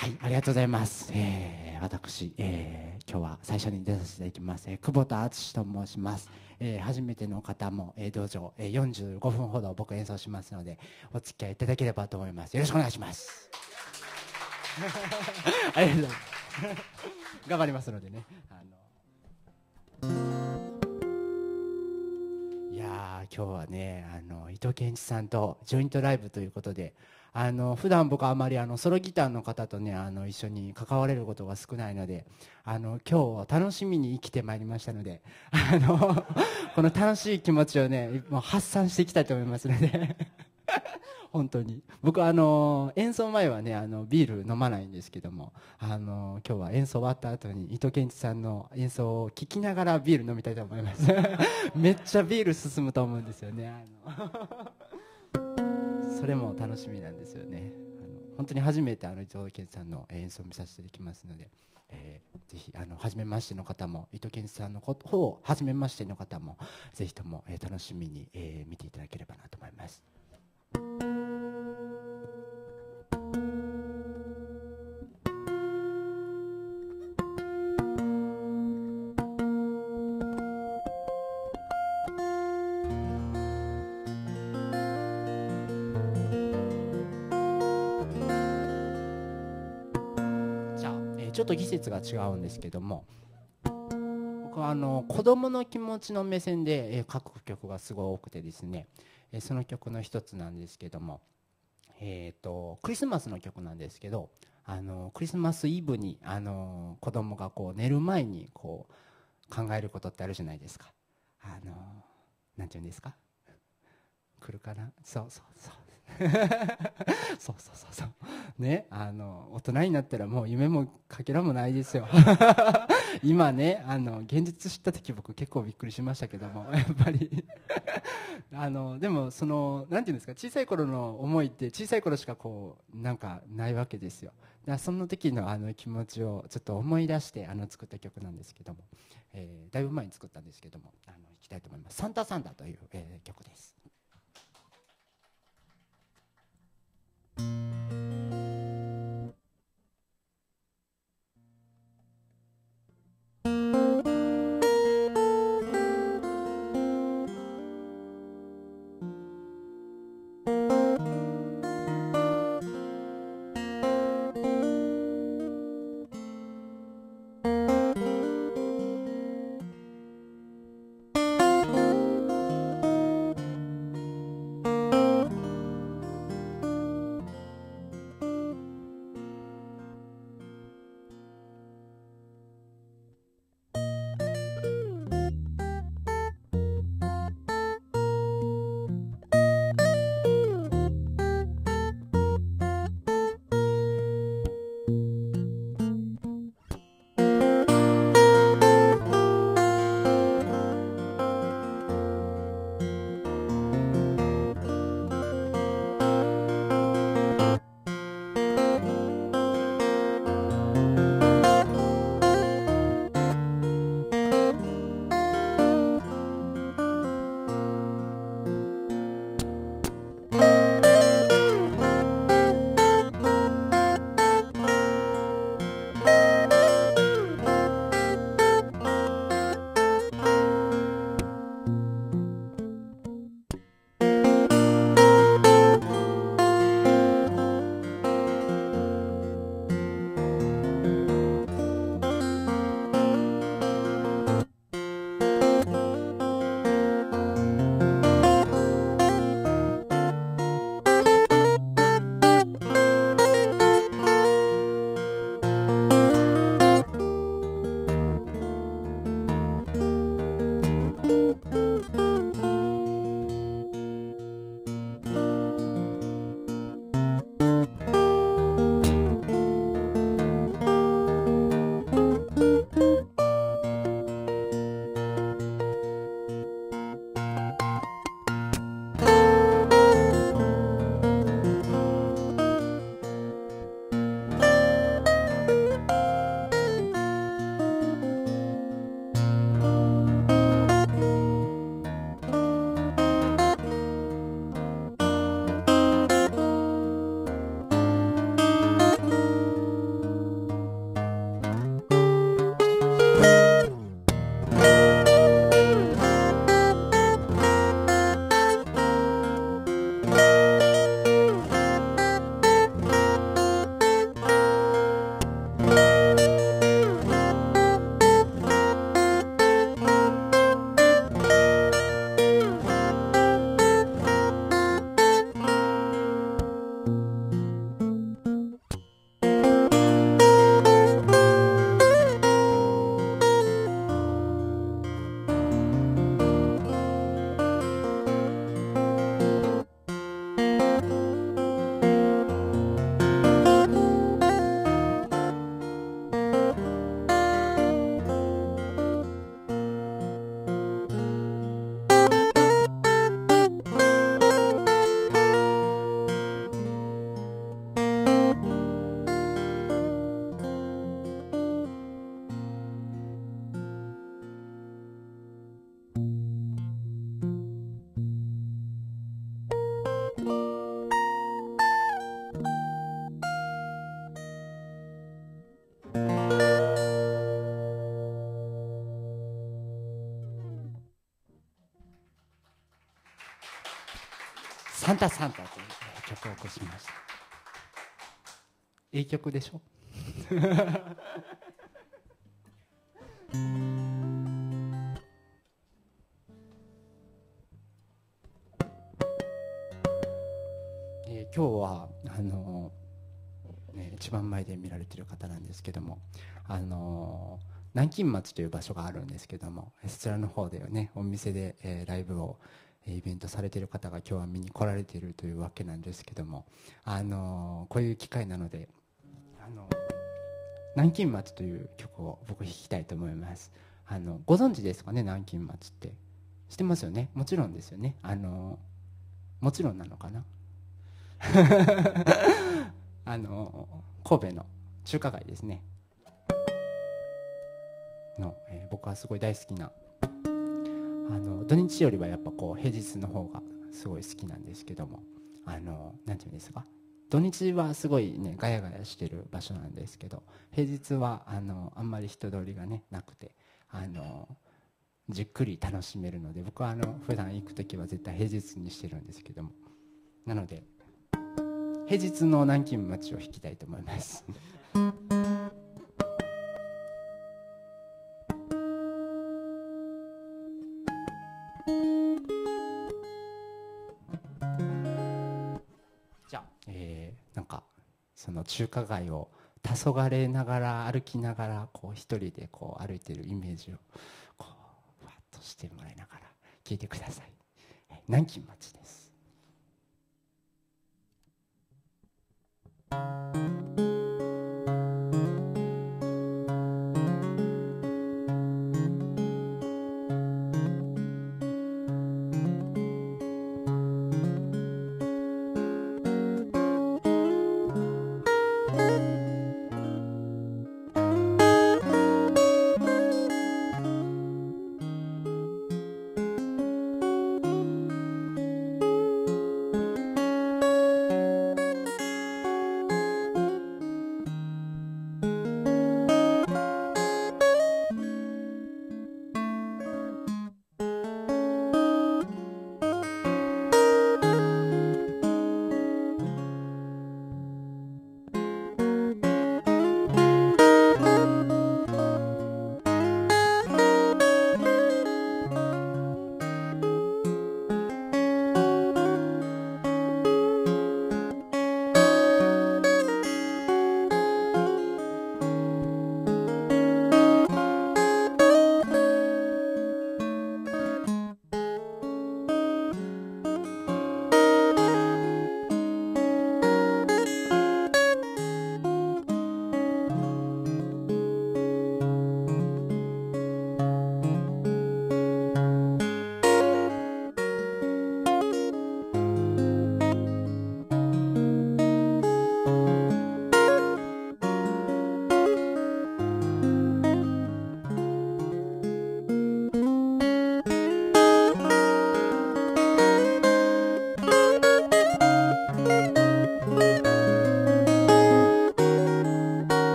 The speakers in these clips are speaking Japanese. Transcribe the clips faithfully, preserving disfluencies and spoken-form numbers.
はい、ありがとうございます。えー、私、えー、今日は最初に出させていただきます、えー、久保田敦と申します。えー、初めての方も、えー、どうぞ、えー、よんじゅうごふんほど僕演奏しますのでお付き合いいただければと思います。よろしくお願いします。ありがとうございます。頑張りますのでね。あのいやー今日はね、あの伊藤健一さんとジョイントライブということで、あの普段僕はあまりあのソロギターの方とね、あの一緒に関われることが少ないので、あの今日楽しみに生きてまいりましたので、あのこの楽しい気持ちをね、もう発散していきたいと思いますので本当に僕はあの演奏前はね、あのビール飲まないんですけども、あの今日は演奏終わった後に伊藤健一さんの演奏を聴きながらビール飲みたいと思いますめっちゃビール進むと思うんですよね。あのそれも楽しみなんですよね。あの本当に初めてあの伊藤健一さんの演奏を見させていただきますので、えー、ぜひあの初めましての方も伊藤健一さんの方を初めましての方もぜひとも、えー、楽しみに、えー、見ていただければなと思います。じゃあ、えーちょっと季節が違うんですけども、僕はあの子供の気持ちの目線で、えー書く曲がすごい多くてですね、えーその曲の一つなんですけども、えー、とクリスマスの曲なんですけど、あのクリスマスイブにあの子供がこう寝る前にこう考えることってあるじゃないですか。あのなんていうんですか、来るかな、そうそうそうそうそうそうそうね、あの大人になったらもう夢もかけらもないですよ今ね、あの現実知った時僕結構びっくりしましたけども、やっぱりあのでもそのなんていうんですか、小さい頃の思いって小さい頃しかこうなんかないわけですよ。だからその時のあの気持ちをちょっと思い出してあの作った曲なんですけども、えーだいぶ前に作ったんですけども、あの弾きたいと思います。サンタサンタという、えー曲です。 サンタサンタという曲を起こしました。いい曲でしょえー、今日はあのーね、一番前で見られてる方なんですけども、あのー、南京町という場所があるんですけども、そちらの方でねお店で、えー、ライブをイベントされている方が今日は見に来られているというわけなんですけども、あのー、こういう機会なので、あのー、南京町という曲を僕弾きたいと思います。あのご存知ですかね、南京町って知ってますよね。もちろんですよね。あのー、もちろんなのかなあの神戸の中華街ですねの、えー僕はすごい大好きな、あの土日よりはやっぱこう平日の方がすごい好きなんですけども、あのなんていうんですか、土日はすごいねガヤガヤしてる場所なんですけど、平日はあのあんまり人通りがねなくて、あのじっくり楽しめるので、僕はあの普段行く時は絶対平日にしてるんですけども、なので平日の南京町を弾きたいと思いますじゃあ、えー、なんかその中華街を黄昏ながら歩きながらこう一人でこう歩いてるイメージをこうふわっとしてもらいながら聴いてください。南京町です。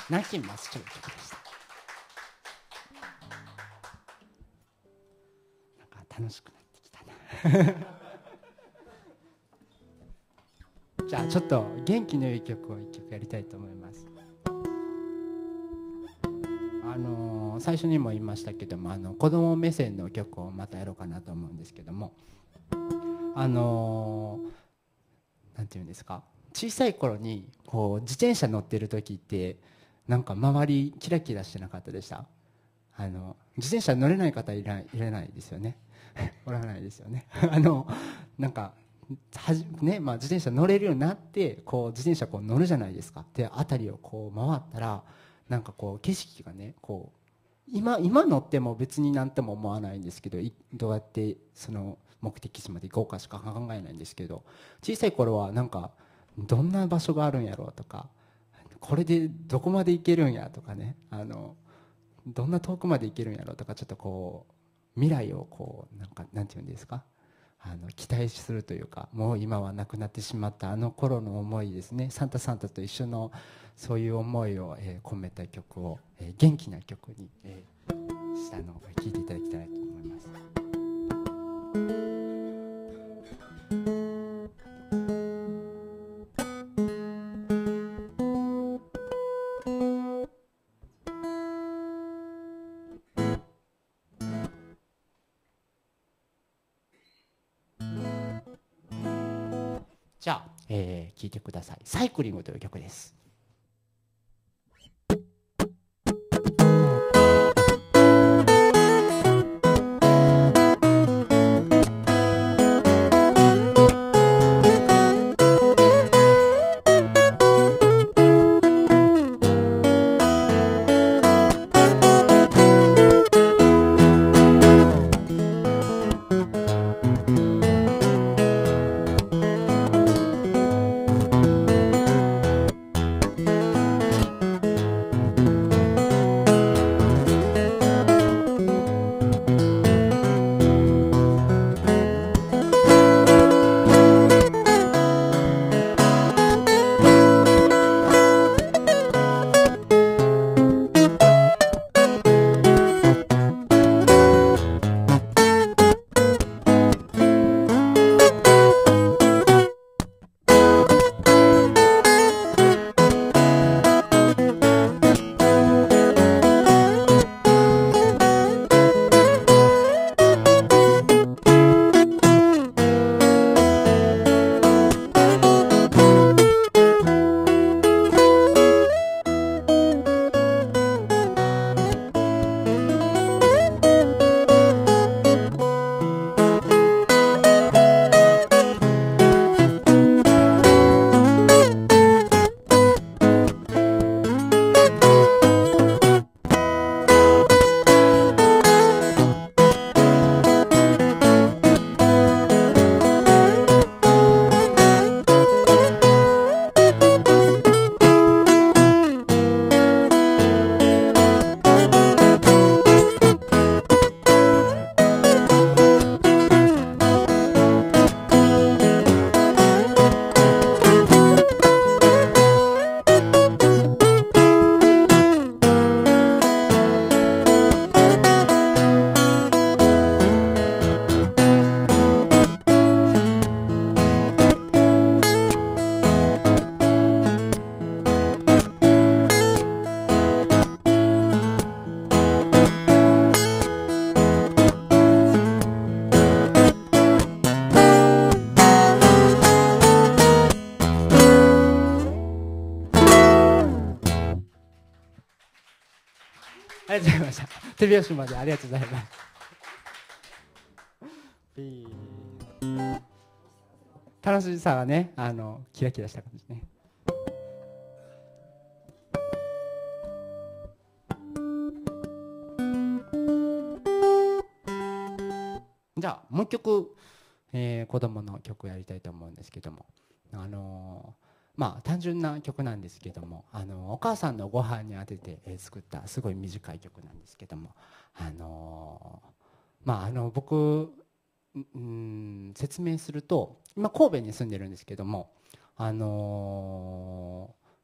南京松町の曲でした。なんか楽しくなってきたなじゃあちょっと元気のいい曲を一曲やりたいと思います。あのー、最初にも言いましたけども、あの子供目線の曲をまたやろうかなと思うんですけども、あのー、なんていうんですか、小さい頃にこう自転車乗ってる時ってなんか周りキラキラしてなかったでした？あの自転車乗れない方いらいらないですよねおらないですよねあのなんかはじ、ねまあ、自転車乗れるようになってこう自転車こう乗るじゃないですか。で辺りをこう回ったらなんかこう景色がねこう今今乗っても別になんとも思わないんですけど、どうやってその目的地まで行こうかしか考えないんですけど、小さい頃はなんかどんな場所があるんやろうとか、これでどこまで行けるんやとかね、あのどんな遠くまで行けるんやろうとか、ちょっとこう未来をこうなんかなんていうんですか、あの期待するというか、もう今はなくなってしまったあの頃の思いですね、サンタサンタと一緒のそういう思いを、えー、込めた曲を、えー、元気な曲に、えー、したのを聴いていただきたいと思います。じゃあ、えー、聴いてください。サイクリングという曲です。ありがとうございました。手拍子までありがとうございます。楽しさがね、あのキラキラした感じね。じゃあもう一曲、えー、子供の曲をやりたいと思うんですけども、あのーまあ単純な曲なんですけども、あのお母さんのご飯に当てて作ったすごい短い曲なんですけども、あのまああの僕うん説明すると、今神戸に住んでるんですけども、あの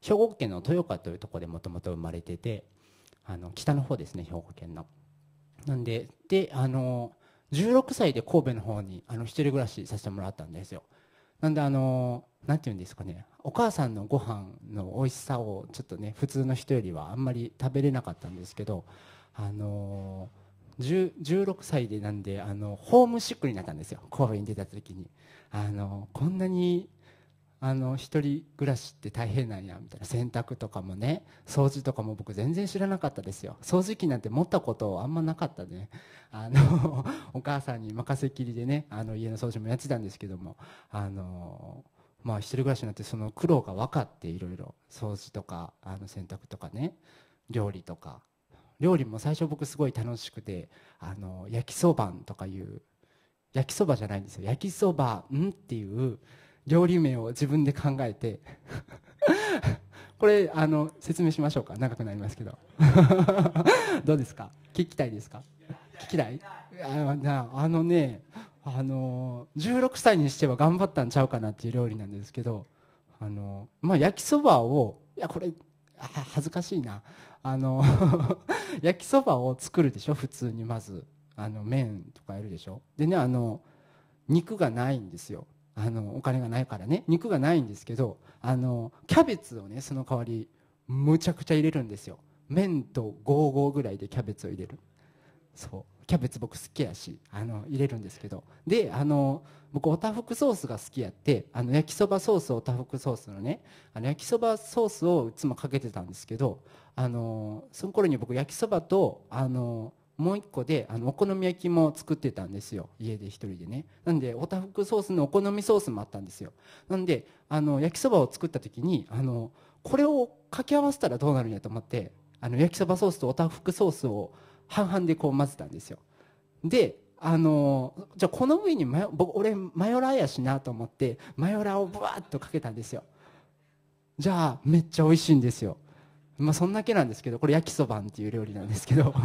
兵庫県の豊岡というところでもともと生まれてて、あの北の方ですね、兵庫県の。なんでであのじゅうろくさいで神戸の方にあの一人暮らしさせてもらったんですよ。なんであのなんていうんですかね、お母さんのご飯の美味しさをちょっとね普通の人よりはあんまり食べれなかったんですけど、あのじゅう、じゅうろくさいでなんであのホームシックになったんですよ、神戸に出た時に。あのこんなにあの一人暮らしって大変なんやみたいな。洗濯とかもね、掃除とかも僕全然知らなかったですよ。掃除機なんて持ったことあんまなかったね。あのお母さんに任せっきりでね、あの家の掃除もやってたんですけども、あのまあ一人暮らしになってその苦労が分かって、いろいろ掃除とかあの洗濯とかね、料理とか。料理も最初僕すごい楽しくて、あの焼きそばんとかいう、焼きそばじゃないんですよ、焼きそばんっていう料理名を自分で考えてこれあの説明しましょうか、長くなりますけどどうですか、聞きたいですか、聞きたい。あなあのね、あのじゅうろくさいにしては頑張ったんちゃうかなっていう料理なんですけど、あの、まあ、焼きそばを、いやこれあ恥ずかしいな、あの焼きそばを作るでしょ普通に。まずあの麺とかやるでしょ。でね、あの肉がないんですよ、あのお金がないからね、肉がないんですけど、あのキャベツをねその代わりむちゃくちゃ入れるんですよ。麺とごーごーぐらいでキャベツを入れる。そうキャベツ僕好きやし、あの入れるんですけど、であの僕おたふくソースが好きやって、あの焼きそばソース、おたふくソースのね、あの焼きそばソースをいつもかけてたんですけど、あのその頃に僕焼きそばとあのもう一個であのお好み焼きも作ってたんですよ、家で一人でね。なんでおたふくソースのお好みソースもあったんですよ。なんであの焼きそばを作った時に、あのこれを掛け合わせたらどうなるんやと思って、あの焼きそばソースとおたふくソースを半々でこう混ぜたんですよ。であのじゃあこの上にマヨ僕俺マヨラーやしなと思ってマヨラーをブワーッとかけたんですよ。じゃあめっちゃ美味しいんですよ。まあそんだけなんですけど、これ焼きそばんっていう料理なんですけど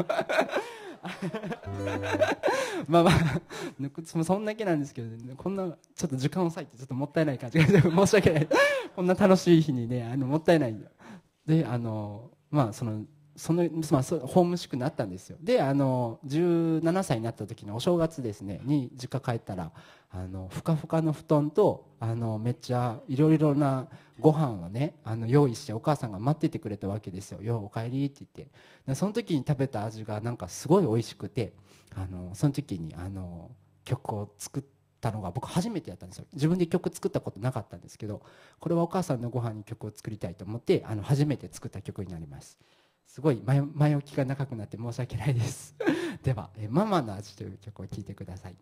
まあまあそんだけなんですけど、ね、こんなちょっと時間を割いてちょっともったいない感じがして申し訳ない。こんな楽しい日にね、あのもったいないんだ。であのまあそのその、まあ、そホームシックになったんですよ。であのじゅうななさいになった時のお正月ですねに実家帰ったら、あのふかふかの布団とあのめっちゃいろいろなご飯をねあの用意して、お母さんが待っててくれたわけですよ。ようおかえりって言って。でその時に食べた味がなんかすごい美味しくて、あのその時にあの曲を作ったのが僕初めてやったんですよ。自分で曲作ったことなかったんですけど、これはお母さんのご飯に曲を作りたいと思って、あの初めて作った曲になります。すごい前前置きが長くなって申し訳ないですではえ「ママの味」という曲を聴いてください。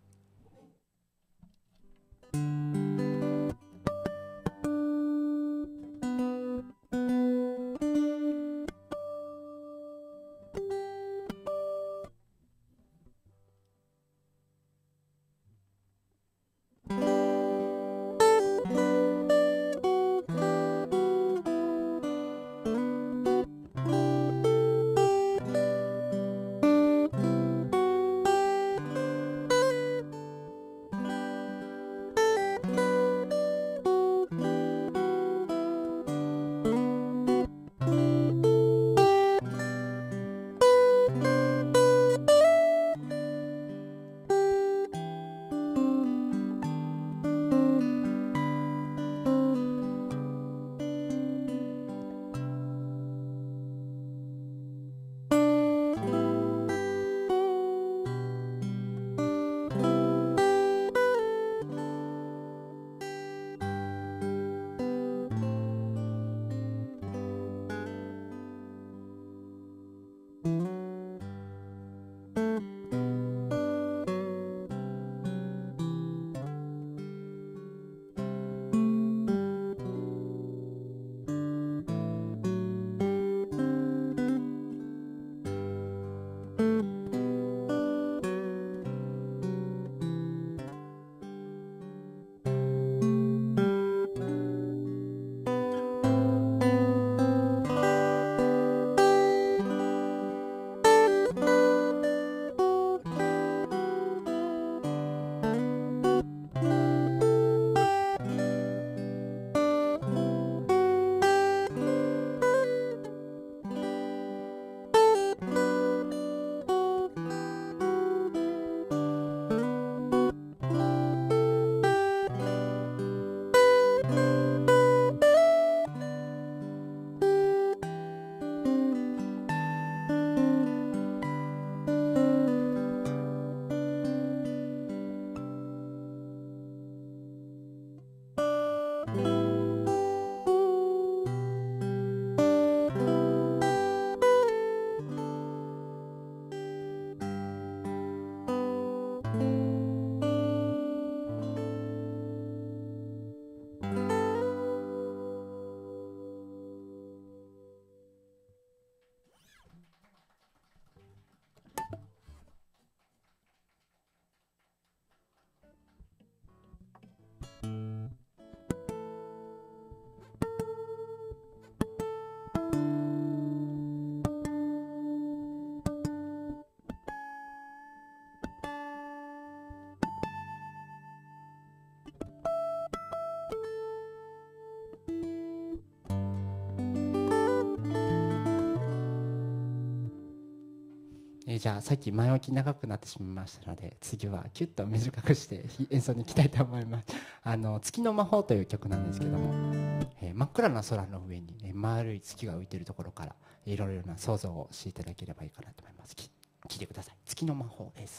ーじゃあさっき前置き長くなってしまいましたので、次はキュッと短くして演奏に行きたいと思います。あの月の魔法という曲なんですけども、えー真っ暗な空の上に、ね、丸い月が浮いているところからいろいろな想像をしていただければいいかなと思います。き聞いてください。月の魔法です。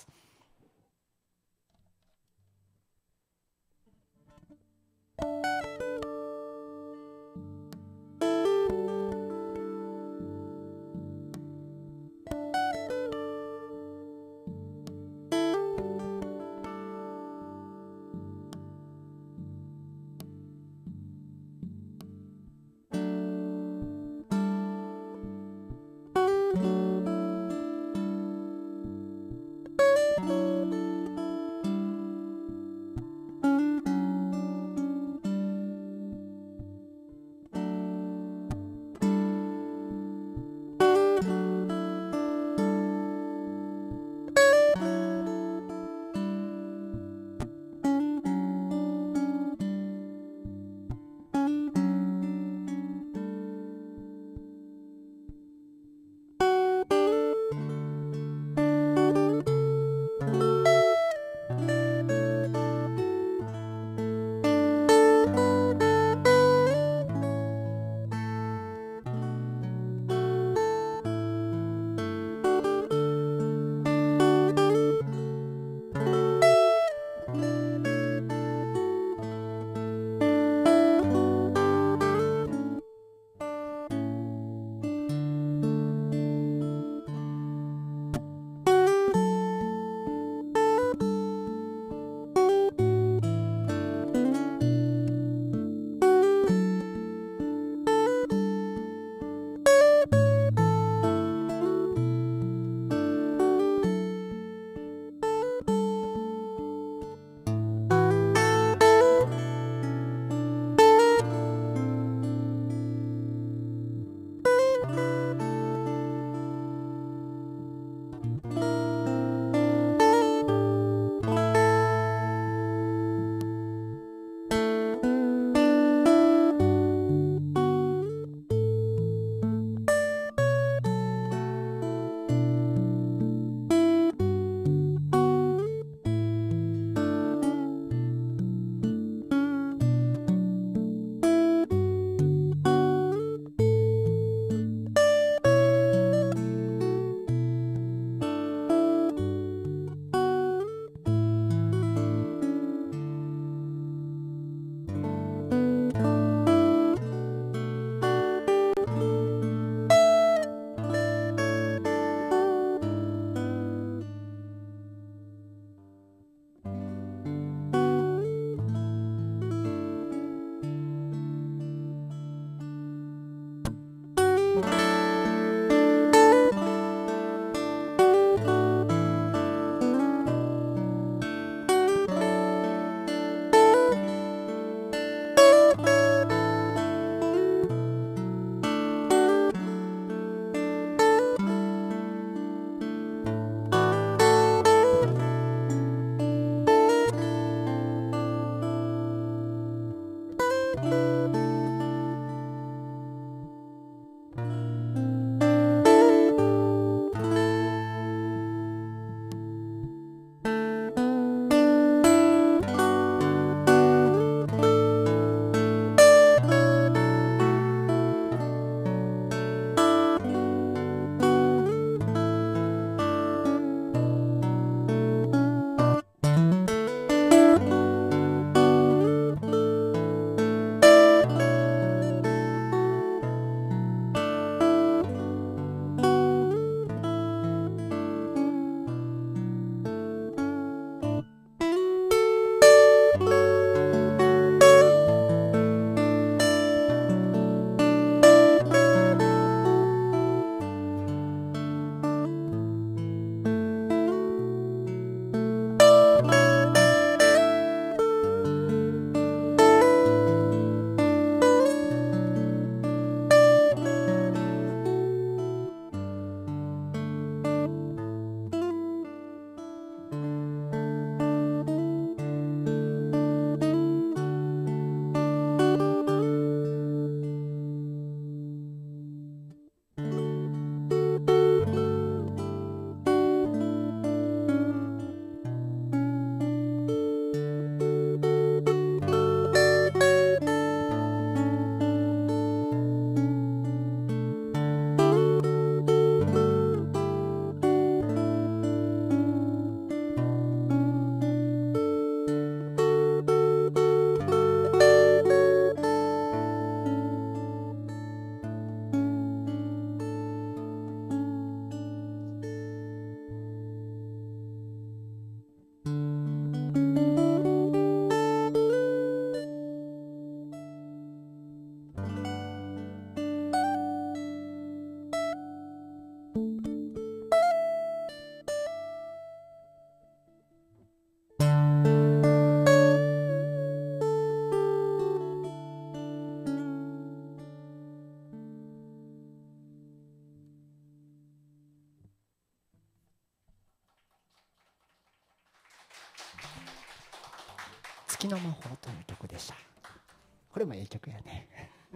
月の魔法という曲でした。これもええ曲やね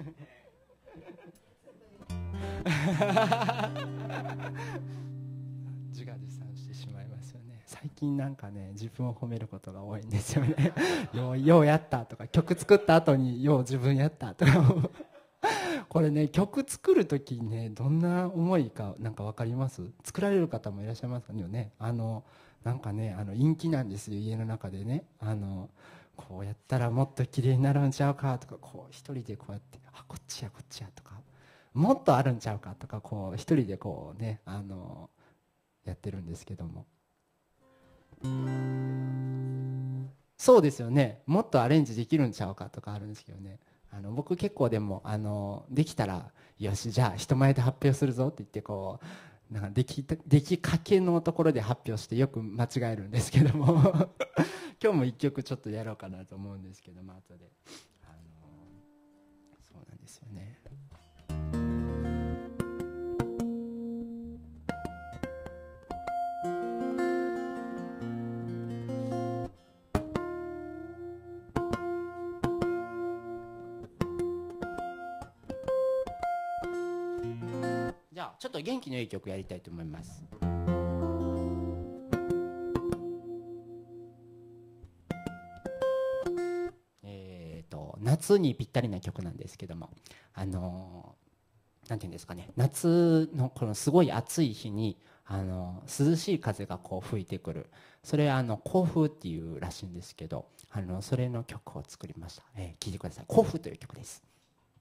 自画自賛してしまいますよね。最近なんかね、自分を褒めることが多いんですよねよう、ようやったとか、曲作った後によう自分やったとかこれね、曲作る時にね、どんな思いかなんか分かります？作られる方もいらっしゃいますよね。あのなんかね、あの陰気なんですよ、家の中でね。あのこうやったらもっと綺麗になるんちゃうかとか、こう一人でこうやって、あ、こっちやこっちやとか、もっとあるんちゃうかとか、こう一人でこうね、あのやってるんですけども、そうですよね、もっとアレンジできるんちゃうかとかあるんですけどね。あの僕結構でもあのできたら、よしじゃあ人前で発表するぞって言って、こうなんかできできかけのところで発表してよく間違えるんですけども今日も一曲ちょっとやろうかなと思うんですけども、後であのそうなんですよね。じゃあちょっと元気のいい曲やりたいと思います。えっと夏にぴったりな曲なんですけども、あのなんていうんですかね、夏のこのすごい暑い日にあの涼しい風がこう吹いてくる、それあの甲風っていうらしいんですけど、あのそれの曲を作りました。えー、聴いてください。甲風という曲です。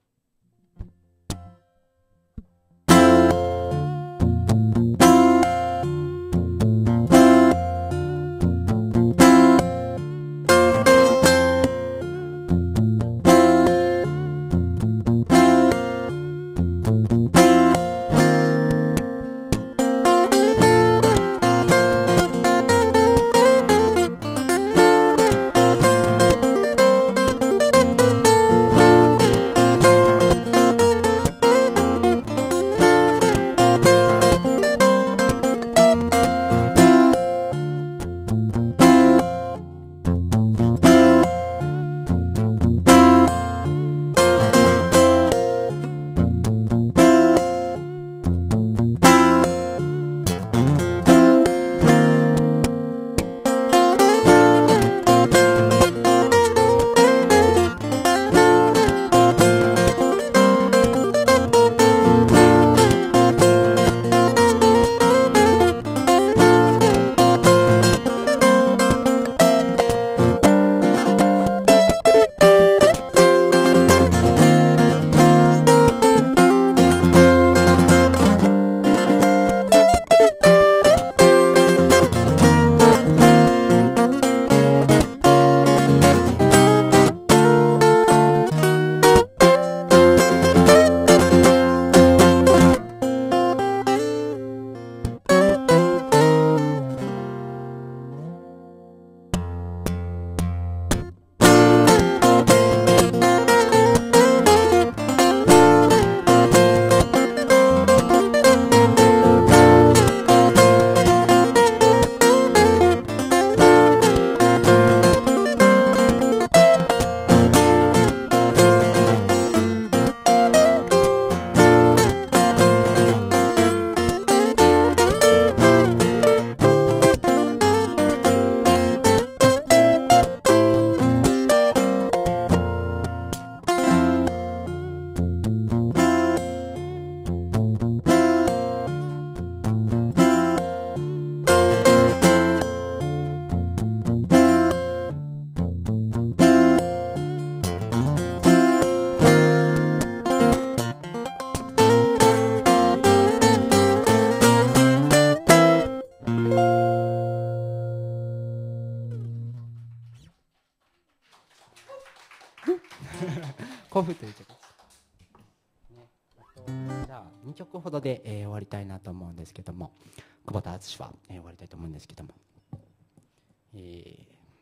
甲府という曲です、ね、あとじゃあにきょくほどで、えー、終わりたいなと思うんですけども、久保田敦は、えー、終わりたいと思うんですけども、えー、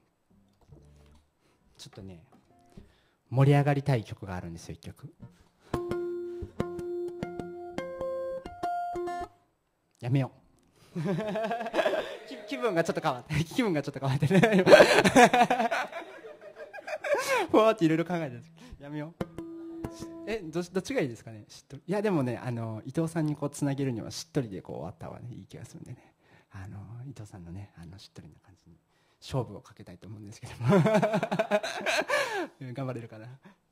ちょっとね盛り上がりたい曲があるんですよ、いっきょく。やめよう気, 気分がちょっと変わって気分がちょっと変わってねふわーっていろいろ考えてるんです。やめよう。えどどっちがいいですかね。しっとり。いやでもね、あの伊藤さんにこうつなげるにはしっとりでこう終わった方がねいい気がするんでね、あの伊藤さんのねあのしっとりな感じに勝負をかけたいと思うんですけども頑張れるかな。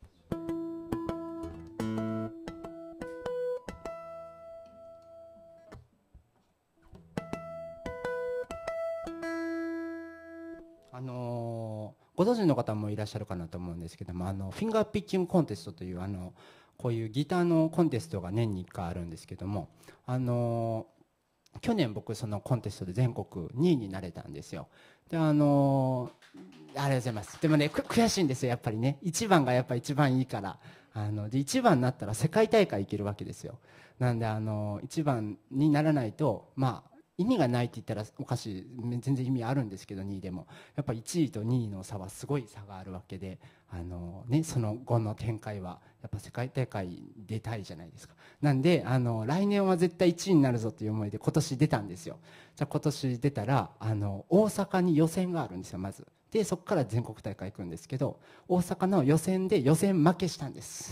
あのーご存知の方もいらっしゃるかなと思うんですけども、あのフィンガーピッチングコンテストというあのこういうギターのコンテストが年にいっかいあるんですけども、あのー去年僕そのコンテストで全国にいになれたんですよ。であのーありがとうございます。でもね悔しいんですよやっぱりね。いちばんがやっぱ一番いいから、あのでいちばんになったら世界大会行けるわけですよ。なんであのいちばんにならないとまあ意味がないって言ったらおかしい、全然意味あるんですけどにいでもやっぱいちいとにいの差はすごい差があるわけで、あの、ね、その後の展開はやっぱ世界大会出たいじゃないですか。なんであの来年は絶対いちいになるぞという思いで今年出たんですよ。じゃあ今年出たらあの大阪に予選があるんですよまず。でそこから全国大会行くんですけど、大阪の予選で予選負けしたんです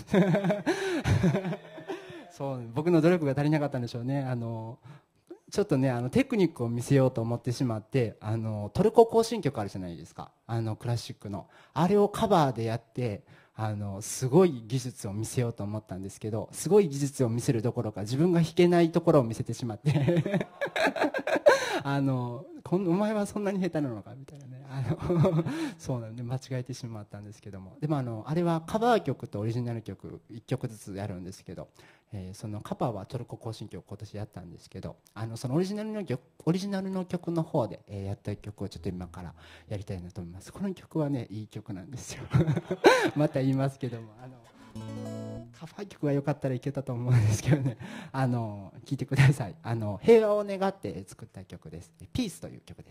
そう僕の努力が足りなかったんでしょうね。あのちょっとねあのテクニックを見せようと思ってしまって、あのトルコ行進曲あるじゃないですか、あのクラシックのあれをカバーでやって、あのすごい技術を見せようと思ったんですけど、すごい技術を見せるどころか自分が弾けないところを見せてしまってあのこんお前はそんなに下手なのかみたいなね、あのそうなんで間違えてしまったんですけども、でもあのあれはカバー曲とオリジナル曲いっきょくずつやるんですけど、えーそのカバーはトルコ行進曲今年やったんですけど、あのそのオリジナルの曲オリジナルの曲の方で、えーやった曲をちょっと今からやりたいなと思います。この曲はねいい曲なんですよまた言いますけども、あのカバー曲が良かったらいけたと思うんですけどね、あの聞いてください。あの平和を願って作った曲です。ピースという曲です。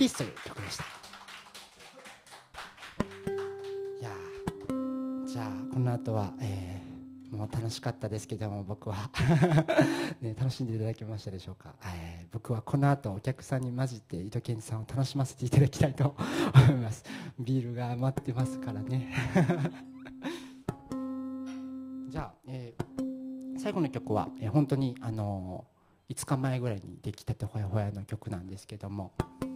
ピースという曲でした。いやー、じゃあこの後は、えー、もう楽しかったですけども、僕は、ね、楽しんでいただけましたでしょうか。えー、僕はこの後お客さんに混じって井戸健二さんを楽しませていただきたいと思います。ビールが余ってますからね。じゃあ、えー、最後の曲は、えー、本当にあのー、いつかまえぐらいにできたてほやほやの曲なんですけども、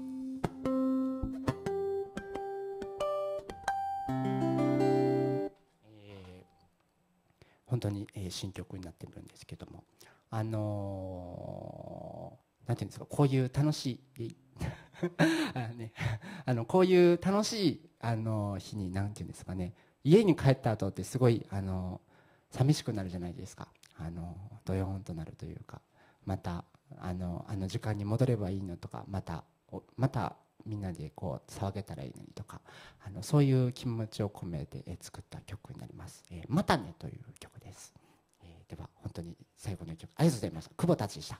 本当に、えー、新曲になってるんですけども、あのー、なんていうんですか、こういう楽しいあ、ね、あのこういう楽しい、あのー、日に、なんていうんですかね、家に帰った後ってすごい、あのー、寂しくなるじゃないですか。あのー、ドヨーンとなるというか、またあのあの時間に戻ればいいのとか、またまたみんなでこう騒げたらいいのにとか、あのそういう気持ちを込めて、えー、作った曲になります。えー、またねという曲です。えー、では本当に最後の曲、ありがとうございました。久保田でした。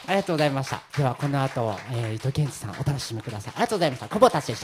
ありがとうございました。ではこの後、えー、伊藤健二さんお楽しみください。ありがとうございました。久保田でした。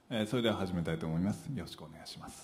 えー、それでは始めたいと思います。よろしくお願いします。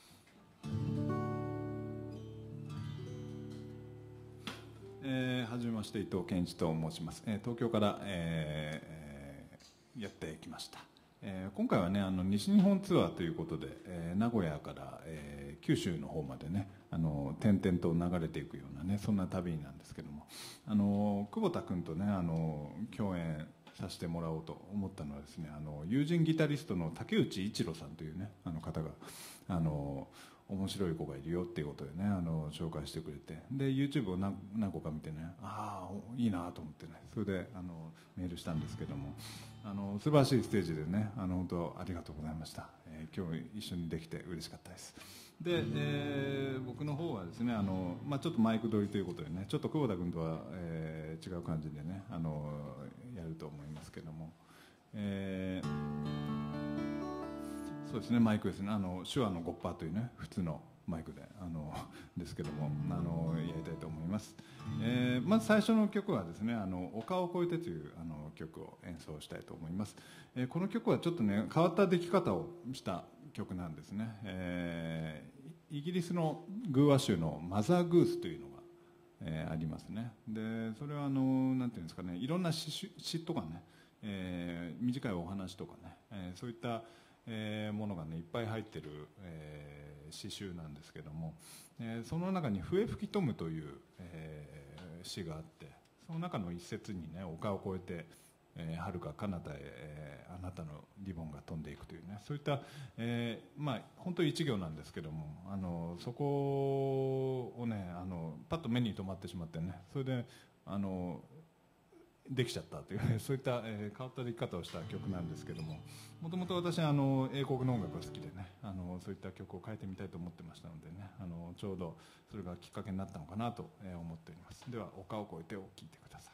えー、はじめまして、伊藤健一と申します。えー、東京から、えー、やってきました。えー、今回はね、あの西日本ツアーということで、えー、名古屋から、えー、九州の方までね、あの点々と流れていくようなね、そんな旅なんですけども、あの久保田君とね、あの共演させてもらおうと思ったのはですね、あの友人ギタリストの竹内一郎さんというね、あの方があの面白い子がいるよっていうことでね、あの紹介してくれて、で YouTube を 何, 何個か見てね、ああいいなと思ってね、それであのメールしたんですけども、あの素晴らしいステージでね、あの本当ありがとうございました。えー、今日一緒にできて嬉しかったです。で、えー、僕の方はですね、あの、まあ、ちょっとマイク撮りということでね、ちょっと久保田君とは、えー、違う感じでね、あのやると思いますけども、えー、そうですね、マイクですね、あの手話の ごパー というね、普通のマイクであのですけども、あのやりたいと思います。えー、まず最初の曲はですね、あの丘を越えてというあの曲を演奏したいと思います。えー、この曲はちょっとね、変わった出来方をした曲なんですね。えー、イギリスのグーワ州のマザーグースというのが、えー、ありますね。でそれはあのなんていうんですかね、いろんな詩詩とかね、えー、短いお話とかね、えー、そういった、えー、ものがねいっぱい入ってる、えー、詩集なんですけども、えー、その中に「笛吹き飛む」という、えー、詩があって、その中の一節にね、丘を越えてえー、遥か彼方へ、えー、あなたのリボンが飛んでいくというね、そういった、えー、まあ本当に一行なんですけども、あのそこをね、あのパッと目に留まってしまってね、それであのできちゃったというね、そういった、えー、変わった出来方をした曲なんですけども、もともと私あの英国の音楽が好きでね、あのそういった曲を変えてみたいと思ってましたのでね、あのちょうどそれがきっかけになったのかなと思っております。では「丘を越えて」を聴いてください。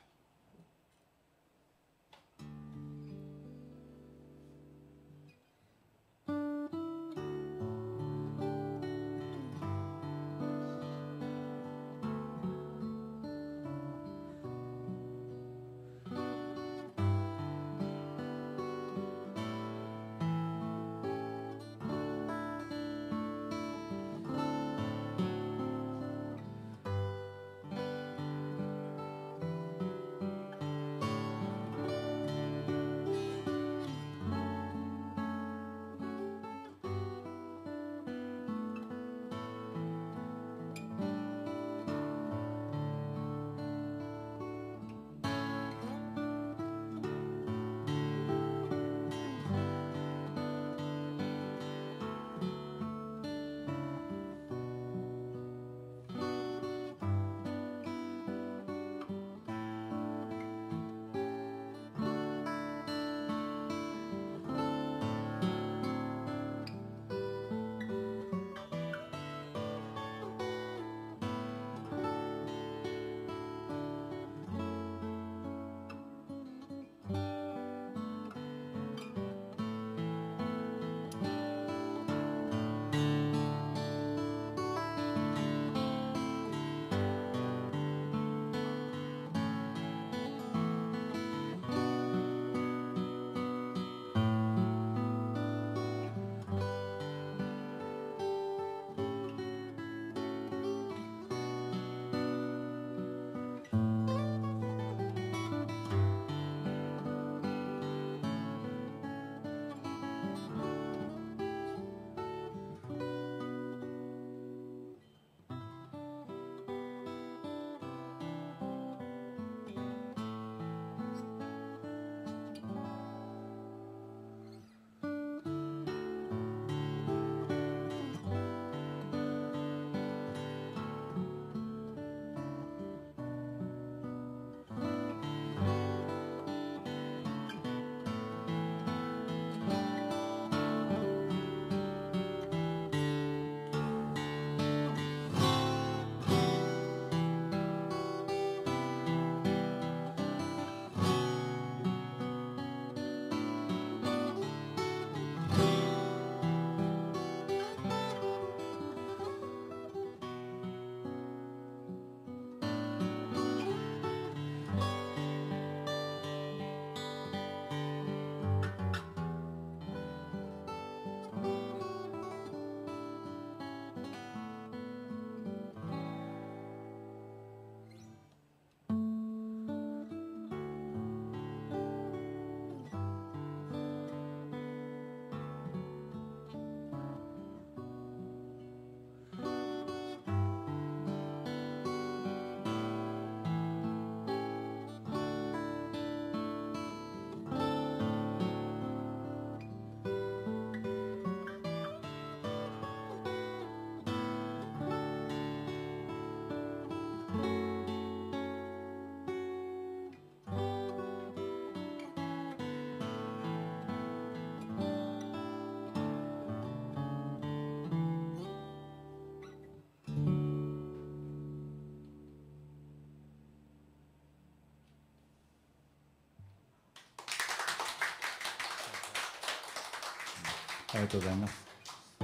ありがとうございます。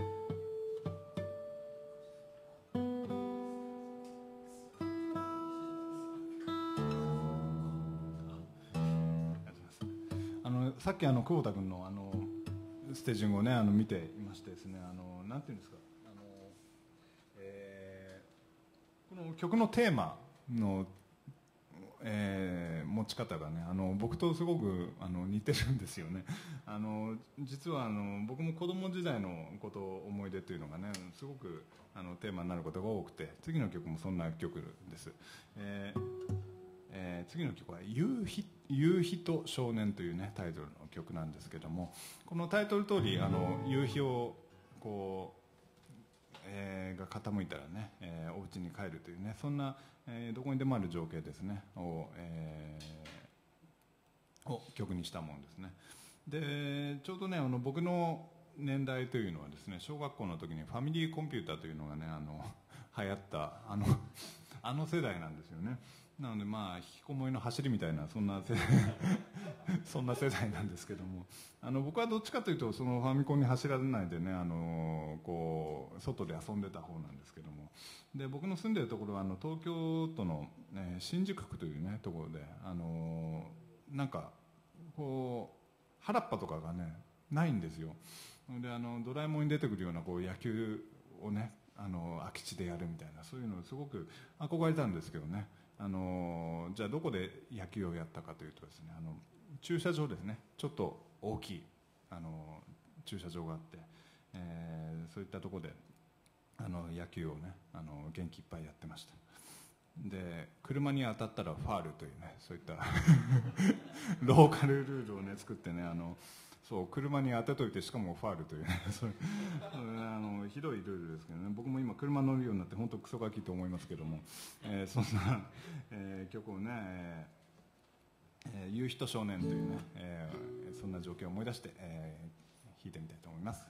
あのさっきあの久保田君のあのステージングをねあの見ていましてですね、あのなんていうんですか、あの、えー、この曲のテーマの、えー、持ち方がねあの僕とすごくあの似てるんですよね。あの実はあの僕も子供時代のこと思い出というのがねすごくあのテーマになることが多くて、次の曲もそんな曲です。えーえー、次の曲は夕日「夕日と少年」という、ね、タイトルの曲なんですけども、このタイトル通りあの夕日をこう、えー、が傾いたらね、えー、お家に帰るというね、そんな、えー、どこにでもある情景ですねを、えー、を曲にしたものですね。でちょうどねあの僕の年代というのはですね、小学校の時にファミリーコンピューターというのがねあの流行ったあのあの世代なんですよね。なのでまあ引きこもりの走りみたいなそんな世代そんな世代なんですけども、あの僕はどっちかというとそのファミコンに走らないでね、あのこう外で遊んでた方なんですけども、で僕の住んでるところはあの東京都の、ね、新宿区というねところで、あのなんかこう原っぱとかがねないんですよ。であのドラえもんに出てくるようなこう野球をねあの空き地でやるみたいな、そういうのすごく憧れたんですけどね。あのじゃあどこで野球をやったかというとですね、あの駐車場ですね、ちょっと大きいあの駐車場があって、えー、そういったところであの野球をねあの元気いっぱいやってました。で車に当たったらファールというね、そういったローカルルールをね作ってね、あのそう車に当てといてしかもファールというねそういうあのひどいルールですけどね、僕も今車乗るようになって本当クソガキと思いますけども、えー、そんな、えー、曲をね、えー、夕日と少年というね、えー、そんな状況を思い出して、えー、弾いてみたいと思います。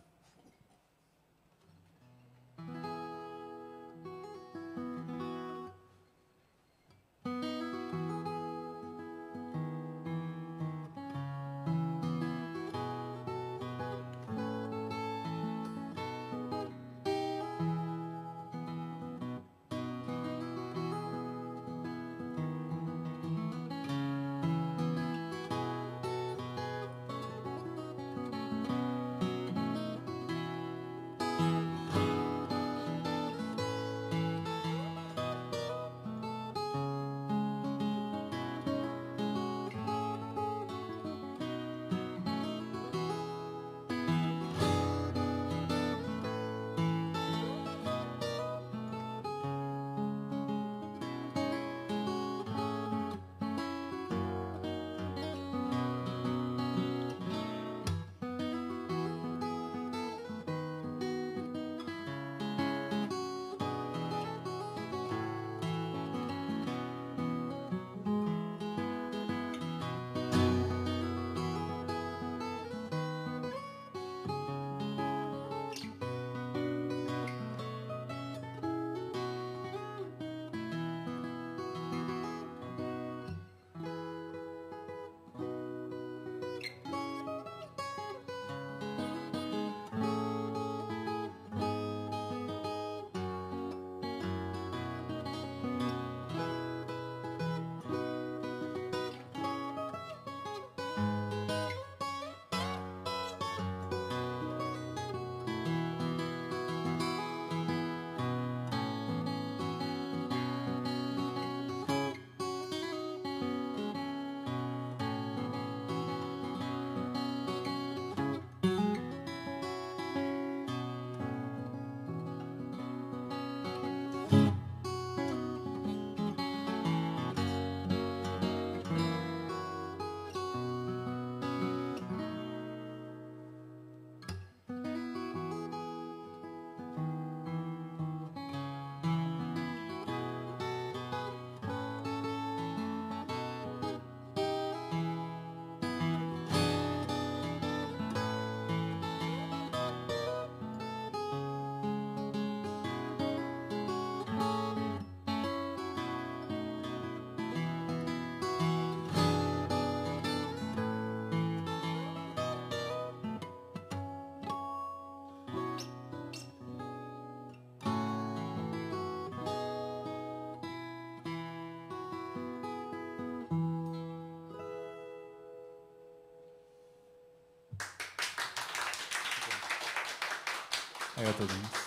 ありがとうございます。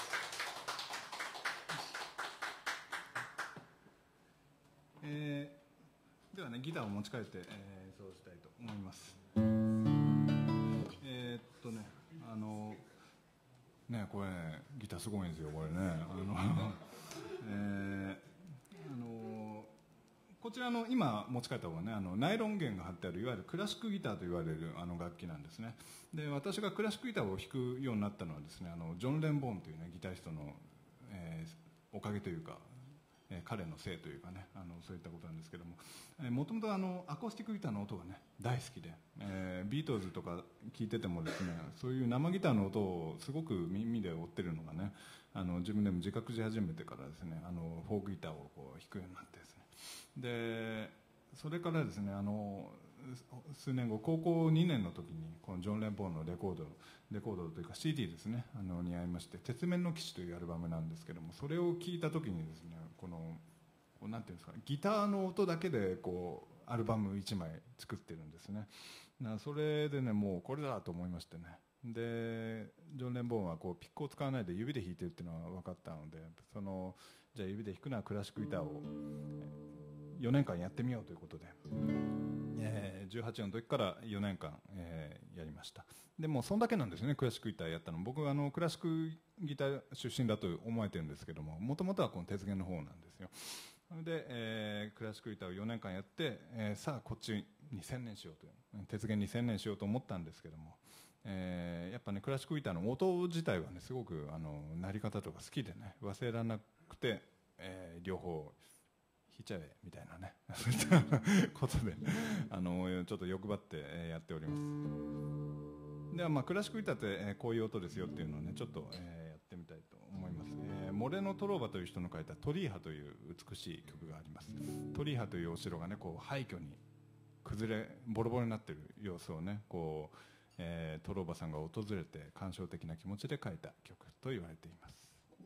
えー、ではね、ギターを持ち帰って、えー、演奏したいと思います。えー、っとね、あのね、これね、ギターすごいんですよ、これね。あの、えー、あのこちらの今持ち帰った方がね、あのナイロン弦が貼ってあるいわゆるクラシックギターと言われるあの楽器なんですね。で、私がクラシックギターを弾くようになったのはですね、あのジョン・レンボーンというねギタリストの、えー、おかげというか、えー、彼のせいというかね、あのそういったことなんですけども、もともとアコースティックギターの音がね大好きで、えー、ビートルズとか聴いててもですね、そういう生ギターの音をすごく耳で追ってるのがね、あの自分でも自覚し始めてからですね、あのフォークギターをこう弾くようになってですね、でそれからですね、あの数年後高校にねんの時にこのジョン・レンボーンのレコードレコードというか シーディー ですね、あのに会いまして、鉄面の騎士というアルバムなんですけども、それを聴いた時にですね、このなんていうんですか、ギターの音だけでこうアルバムいちまい作ってるんですね。それでね、もうこれだと思いましてね、でジョン・レンボーンはこうピックを使わないで指で弾いてるっていうのは分かったので、そのじゃあ指で弾くのはクラシックギターをよねんかんやってみようということで、えー、じゅうはちの時からよねんかん、えー、やりました。でもそんだけなんですね、クラシックギターやったの。僕はあのクラシックギター出身だと思われてるんですけども、もともとはこの鉄弦の方なんですよ。で、えー、クラシックギターをよねんかんやって、えー、さあこっちにせんねんしようという、鉄弦にせんねんしようと思ったんですけども、えー、やっぱねクラシックギターの音自体はねすごくあの鳴り方とか好きでね、忘れられなくて、えー、両方弾いちゃえみたいなねそういったことであのちょっと欲張ってやっております。では、まあクラシックギターってこういう音ですよっていうのをねちょっと、えー、やってみたいと思います。えー、モレノ・トローバという人の書いたトリーハという美しい曲があります。トリーハというお城がねこう廃墟に崩れボロボロになっている様子をねこう、えー、トローバさんが訪れて感傷的な気持ちで書いた曲と言われています。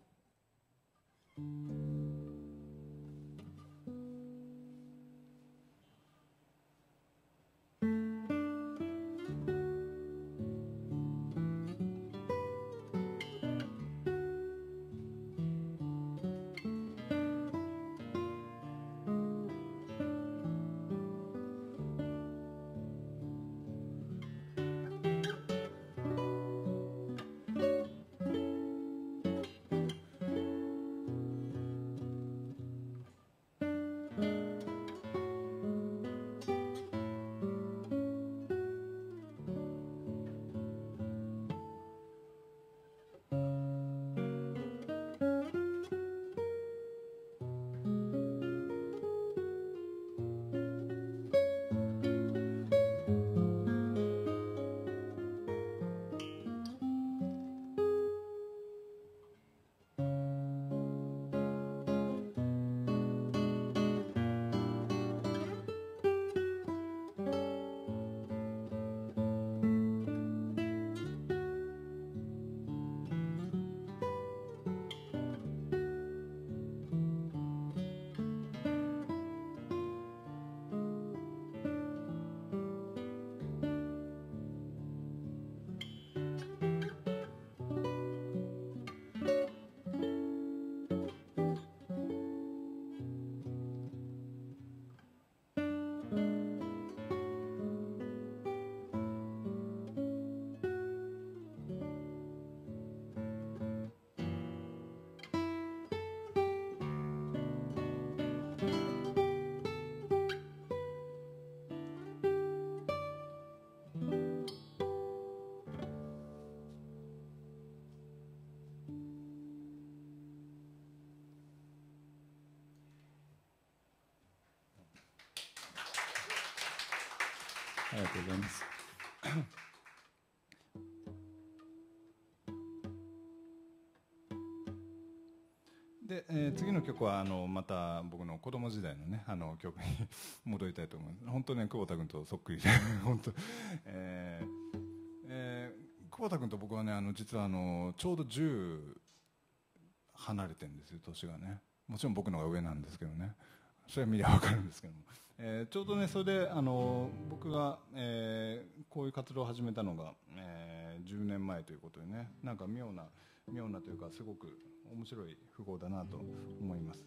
ありがとうございます。で、えー、次の曲はあのまた僕の子供時代のねあの曲に戻りたいと思います。本当ね久保田君とそっくりで本当、えーえー、久保田君と僕はねあの実はあのちょうどじゅう離れてるんですよ、年がね。もちろん僕の方が上なんですけどね。 それは見れば分かるんですけども、えー、ちょうどねそれであの僕が、えー、こういう活動を始めたのが、えー、じゅうねんまえということでね、なんか妙な妙なというかすごく面白い符号だなと思います。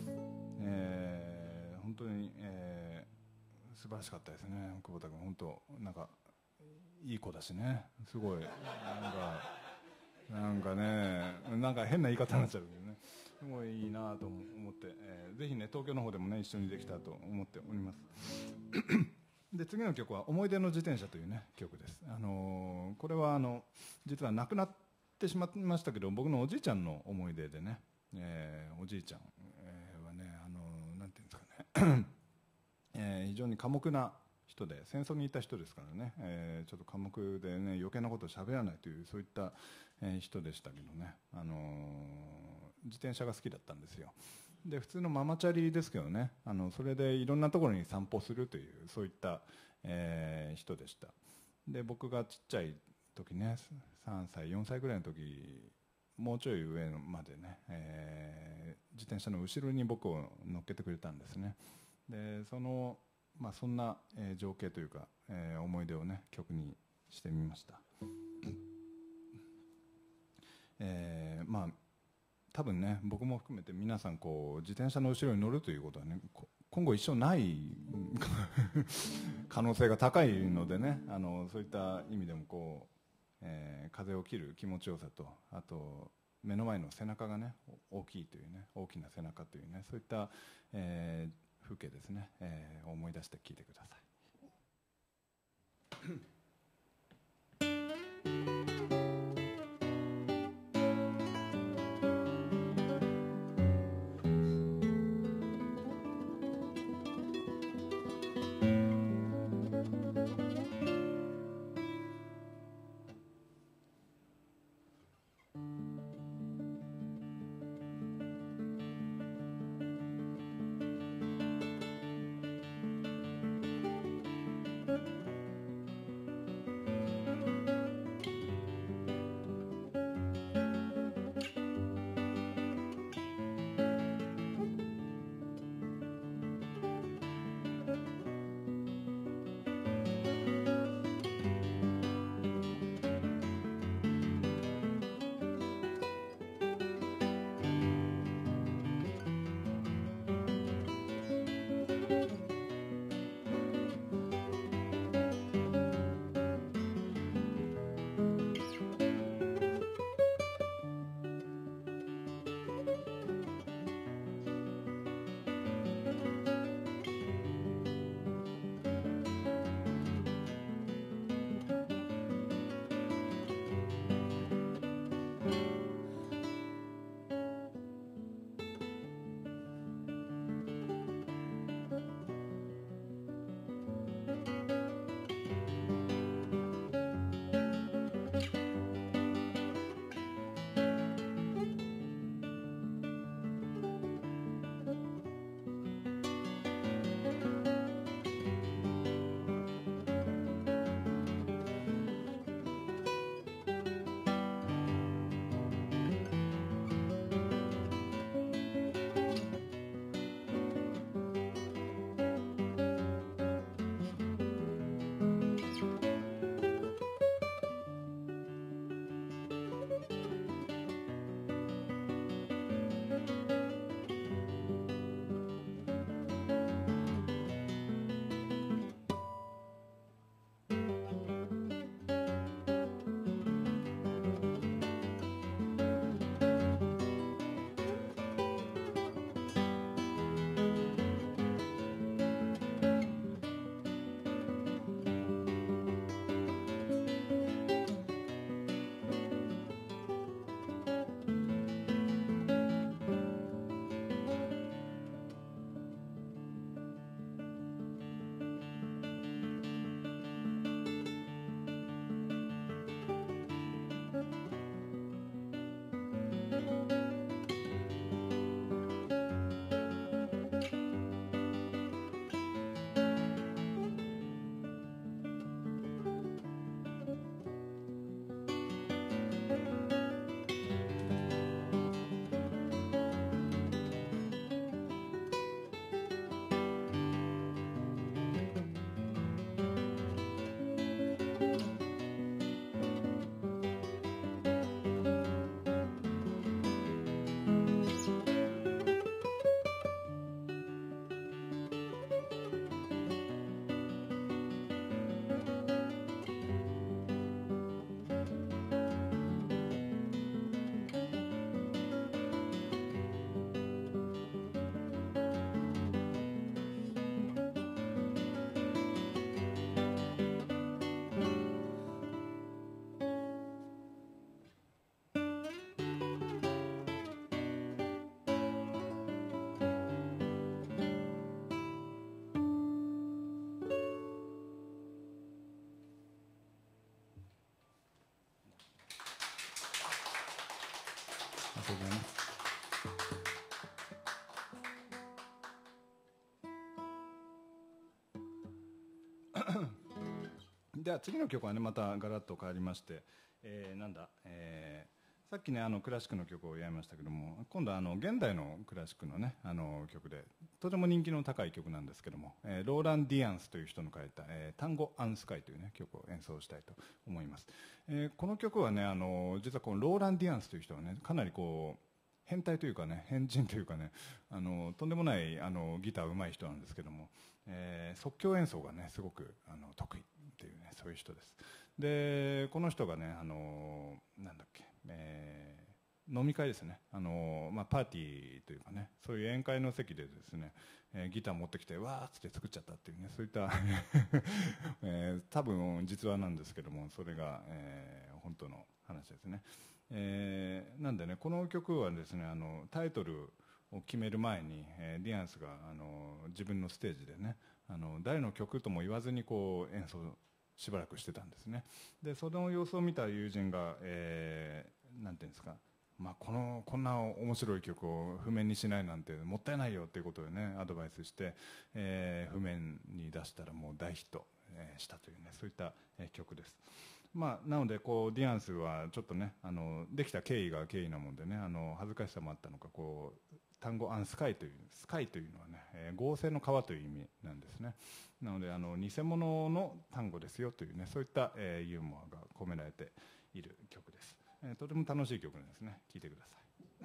えー、本当に、えー、素晴らしかったですね。久保田君本当なんかいい子だしね、すごいなんかなんかねなんか変な言い方になっちゃうけどね、すごいいいなと思って、えー、ぜひね東京の方でもね一緒にできたらと思っておりますで次の曲は「思い出の自転車」というね曲です。あのー、これはあの実は亡くなってしまいましたけど、僕のおじいちゃんの思い出でね、えー、おじいちゃん、えー、はね、あのー、なんていうんですかね、えー、非常に寡黙な人で、戦争に行った人ですからね、えー、ちょっと寡黙でね余計なことを喋らないというそういった、えー、人でしたけどね、あのー、自転車が好きだったんですよ。で普通のママチャリですけどね、あのそれでいろんなところに散歩するというそういった、えー、人でした。で僕がちっちゃい時ね、さんさいよんさいぐらいの時、もうちょい上までね、えー、自転車の後ろに僕を乗っけてくれたんですね。でそのまあ、そんな、えー、情景というか、えー、思い出をね曲にしてみました。えー、まあ多分ね僕も含めて皆さんこう自転車の後ろに乗るということはね今後一生ない可能性が高いのでね、あのそういった意味でもこう、えー、風を切る気持ちよさと、あと目の前の背中がね大きいというね、大きな背中というね、そういった、えー風景ですね、えー、思い出して聴いてください。 とうございます。 では次の曲はねまたガラッと変わりまして、えー、なんだ、えー、さっきねあのクラシックの曲をやりましたけども、今度はあの現代のクラシックのねあの曲でとても人気の高い曲なんですけども、えー、ローラン・ディアンスという人の書いた、えー、タンゴ・アン・スカイというね曲を演奏したいと思います。えー、この曲はねあの実はこのローラン・ディアンスという人はねかなりこう変態というかね変人というかねあのとんでもないあのギター上手い人なんですけども、えー、即興演奏がねすごくあの得意っていうねそういう人です。でこの人がねあのなんだっけ、えー、飲み会ですねあの、まあ、パーティーというかねそういう宴会の席でですね、えー、ギター持ってきてわーっつって作っちゃったっていうねそういった、えー、多分実話なんですけどもそれが、えー、本当の話ですね。えー、なんでねこの曲はですねあのタイトルを決める前に、えー、ディアンスがあの自分のステージでねあの誰の曲とも言わずにこう演奏しばらくしてたんですね。でその様子を見た友人が、えー、なんていうんですか、まあ、このこんな面白い曲を譜面にしないなんてもったいないよっていうことでねアドバイスして、えー、譜面に出したらもう大ヒット、えー、したというねそういった、えー、曲です。まあ、なのでこうディアンスはちょっとねあのできた経緯が経緯なもんでねあの恥ずかしさもあったのかこう単語アンスカイというスカイというのはね、えー、合成の川という意味なんですね。なのであの偽物の単語ですよというねそういった、えー、ユーモアが込められている曲です。えー、とても楽しい曲ですね。聴いてください。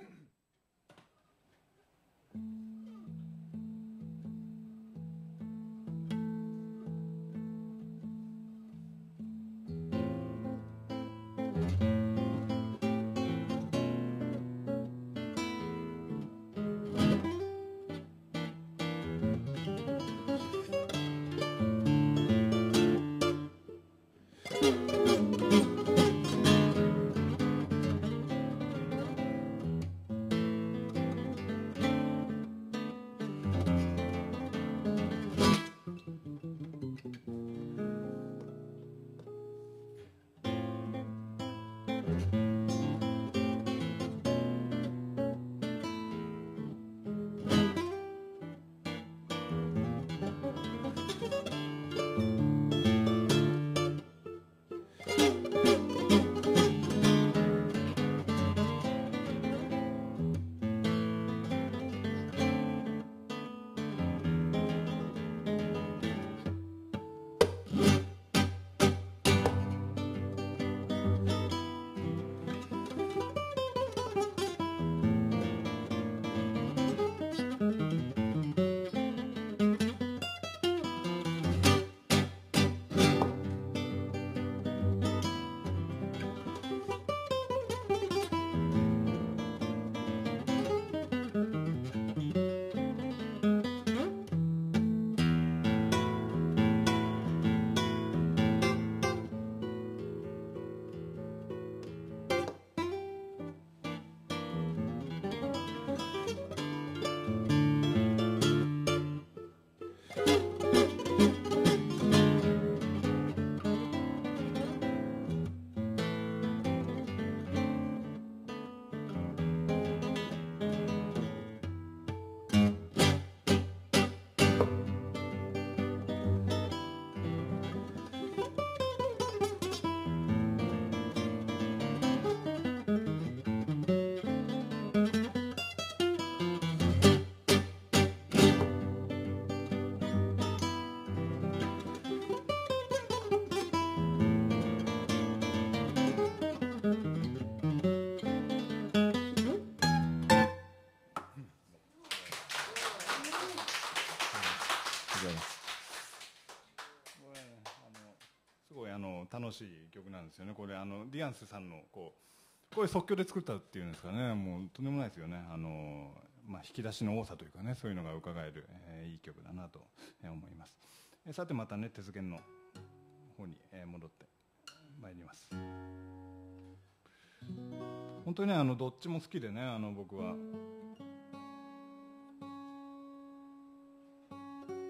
楽しい曲なんですよね。これあのディアンスさんのこうこれ即興で作ったっていうんですかね、もうとんでもないですよね。あの、まあ、引き出しの多さというかねそういうのが伺える、えー、いい曲だなと思います。えさてまたね手付けの方に、えー、戻ってまいります。本当にねあのどっちも好きでねあの僕は。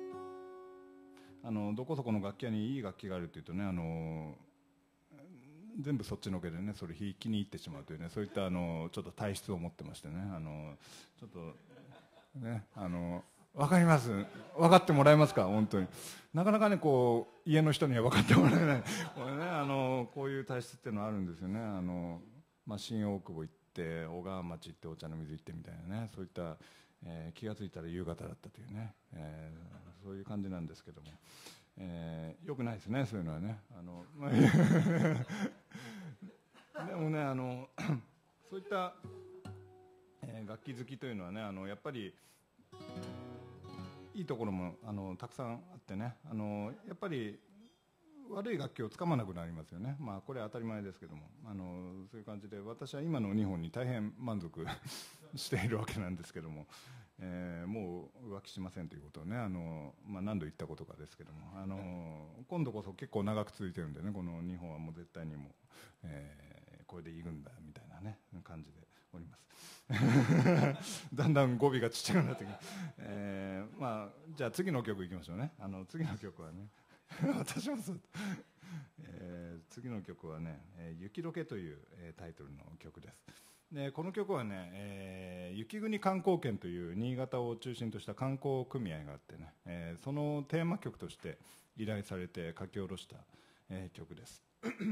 あのどこそこの楽器屋にいい楽器があるっていうとねあの全部そっちのけでねそれ引きに入ってしまうというね、そういったあのちょっと体質を持ってましてね、あのちょっとねあの分かります、分かってもらえますか。本当になかなかねこう家の人には分かってもらえないこれ、ね、あのこういう体質っていうのはあるんですよね。あの、まあ、新大久保行って小川町行ってお茶の水行ってみたいなね、そういった、えー、気が付いたら夕方だったというね、えー、そういう感じなんですけども、えー、よくないですねそういうのはね。あの、まあ、でもねあのそういった、えー、楽器好きというのはねあのやっぱりいいところもあのたくさんあってね、あのやっぱり悪い楽器をつかまなくなりますよね。まあこれは当たり前ですけども、あのそういう感じで私は今の日本に大変満足しているわけなんですけども、えー、もう浮気しませんということをねあの、まあ、何度言ったことかですけども、あの今度こそ結構長く続いてるんでね、この日本はもう絶対にもう、えー、これでいくんだみたいなね感じでおりますだんだん語尾がちっちゃくなってきて、えー、まあじゃあ次の曲いきましょうね。あの次の曲はね私もそう、えー、次の曲はね「雪解け」という、えー、タイトルの曲です。でこの曲はね、えー、雪国観光圏という新潟を中心とした観光組合があってね、えー、そのテーマ曲として依頼されて書き下ろした、えー、曲です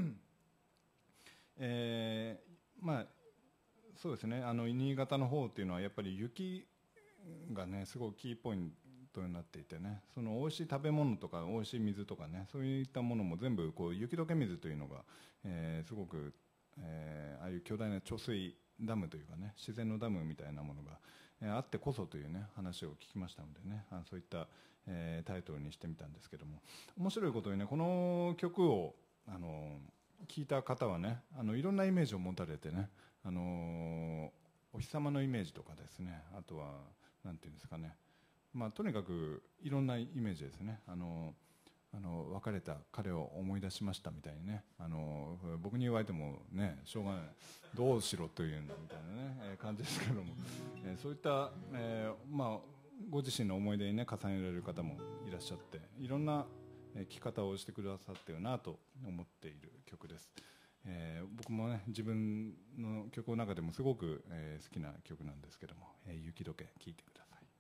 えー、まあそうですね、あの新潟の方っていうのはやっぱり雪がねすごいキーポイントになっていてね、その美味しい食べ物とか美味しい水とかね、そういったものも全部こう雪解け水というのが、えー、すごく、えー、ああいう巨大な貯水ダムというかね自然のダムみたいなものが、えー、あってこそというね話を聞きましたのでね、あそういった、えー、タイトルにしてみたんですけども、面白いことにねこの曲をあの聞いた方はねあのいろんなイメージを持たれてね、あのお日様のイメージとかですね、あとはなんていうんですかね、まあ、とにかくいろんなイメージですね。あのあの別れた彼を思い出しましたみたいにね、あの僕に言われてもねしょうがない、どうしろというんだみたいなね、えー、感じですけども、えー、そういった、えーまあ、ご自身の思い出にね重ねられる方もいらっしゃって、いろんな聴き方をしてくださってるなと思っている曲です。えー、僕もね自分の曲の中でもすごく、えー、好きな曲なんですけども、えー、雪解け聴いてください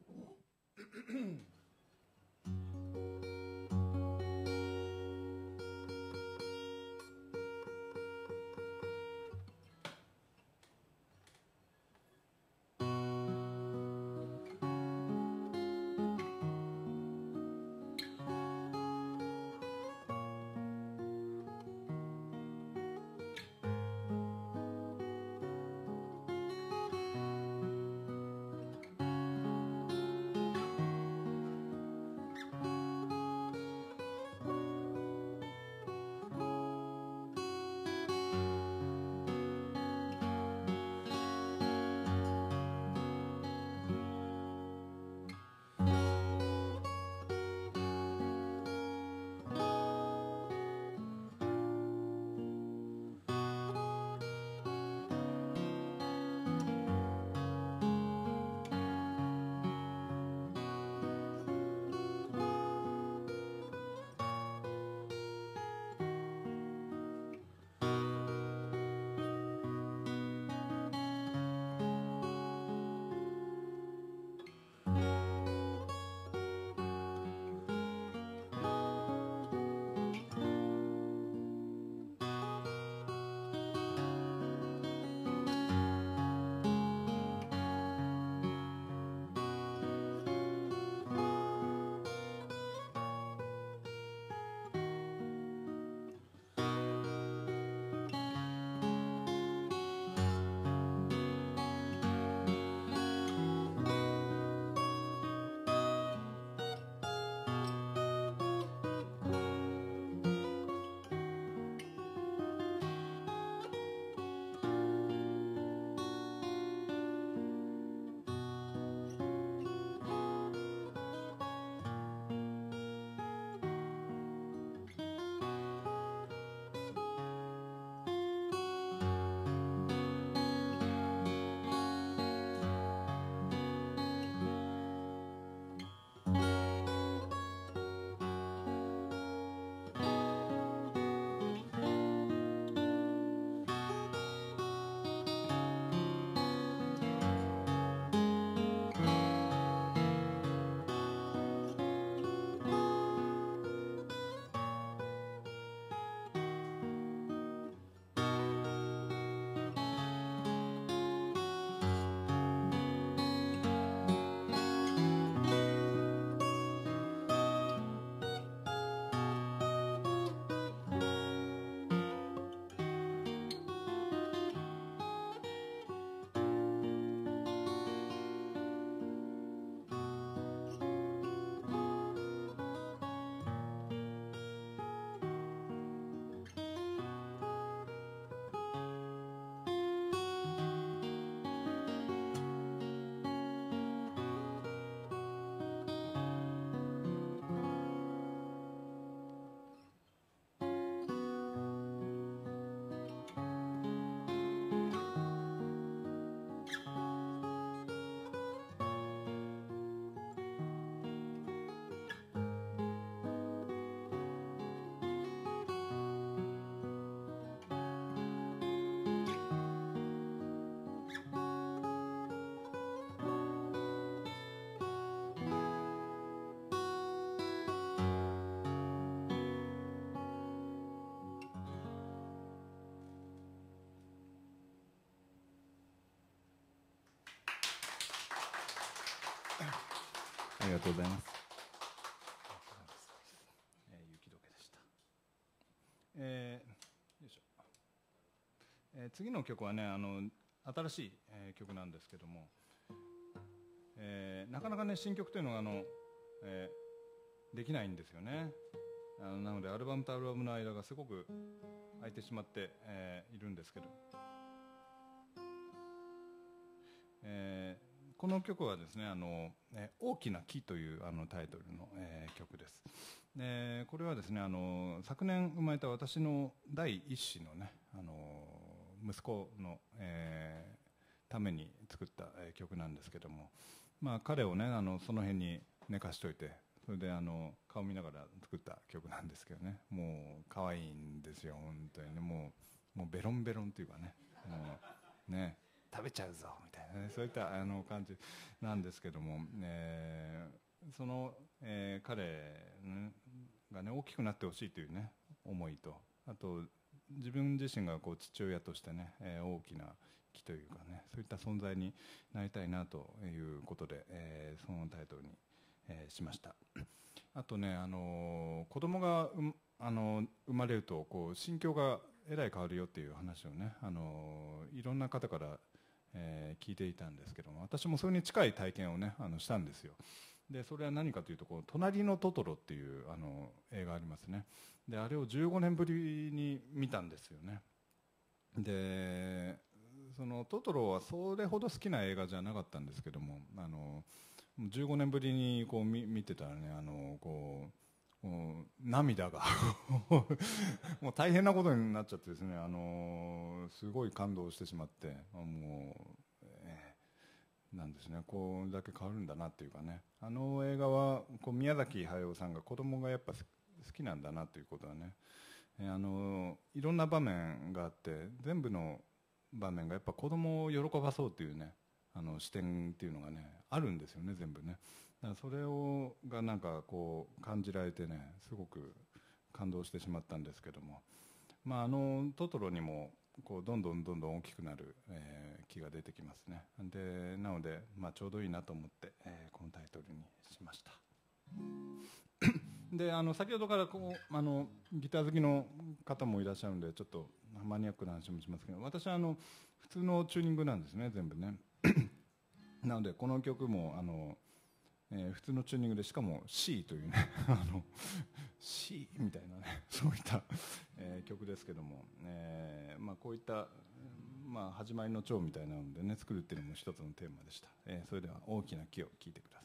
ありがとうございます。えー、雪解けでした。えー、よいしょ。えー、次の曲はね、あの新しい、えー、曲なんですけども、えー、なかなかね新曲というのがあの、えー、できないんですよね。あのなのでアルバムとアルバムの間がすごく空いてしまって、えー、いるんですけど、えー、この曲はですね、あの、えー、大きな木というあのタイトルの、えー、曲です。でこれはですね、あの昨年生まれた私の第一子のね、あの息子の、えー、ために作った、えー、曲なんですけども、まあ、彼をねあのその辺に寝かしといて、それであの顔見ながら作った曲なんですけどね、もう可愛いんですよ本当にね。もう、もうベロンベロンというかね、もうね食べちゃうぞみたいな、ね、そういったあの感じなんですけども、えー、その、えー、彼がね大きくなってほしいというね思いと、あと自分自身がこう父親としてね、えー、大きな木というかね、そういった存在になりたいなということで、えー、そのタイトルに、えー、しました。あとね、あのー、子供が、うん、あのー、生まれるとこう心境がえらい変わるよっていう話をね、あのー、いろんな方から、えー、聞いていたんですけども、私もそれに近い体験をねあのしたんですよ。でそれは何かというと、こう隣のトトロっていうあの映画ありますね。であれをじゅうごねんぶりに見たんですよね。でそのトトロはそれほど好きな映画じゃなかったんですけども、あのじゅうごねんぶりにこう 見, 見てたらね、あのこう涙がもう大変なことになっちゃってですね、あのすごい感動してしまって、もう、えー、なんですね、これだけ変わるんだなっていうかね、あの映画はこう宮崎駿さんが子供がやっぱ好きなんだなということはね、あのいろんな場面があって、全部の場面がやっぱ子供を喜ばそうというね、あの視点っていうのがねあるんですよね、全部ね。だからそれをがなんかこう感じられてね、すごく感動してしまったんですけども、まあ、あのトトロにもこうどんどんどんどん大きくなる、えー、木が出てきますね。でなので、まあ、ちょうどいいなと思って、えー、このタイトルにしました。であの先ほどからこうあのギター好きの方もいらっしゃるんで、ちょっとマニアックな話もしますけど、私はあの普通のチューニングなんですね、全部ね。なのでこの曲もあの、えー、普通のチューニングで、しかも C というねあの C みたいなね、そういった、えー、曲ですけども、えーまあ、こういった、まあ、始まりの蝶みたいなのでね作るっていうのも一つのテーマでした。えー、それでは大きな木を聴いてください。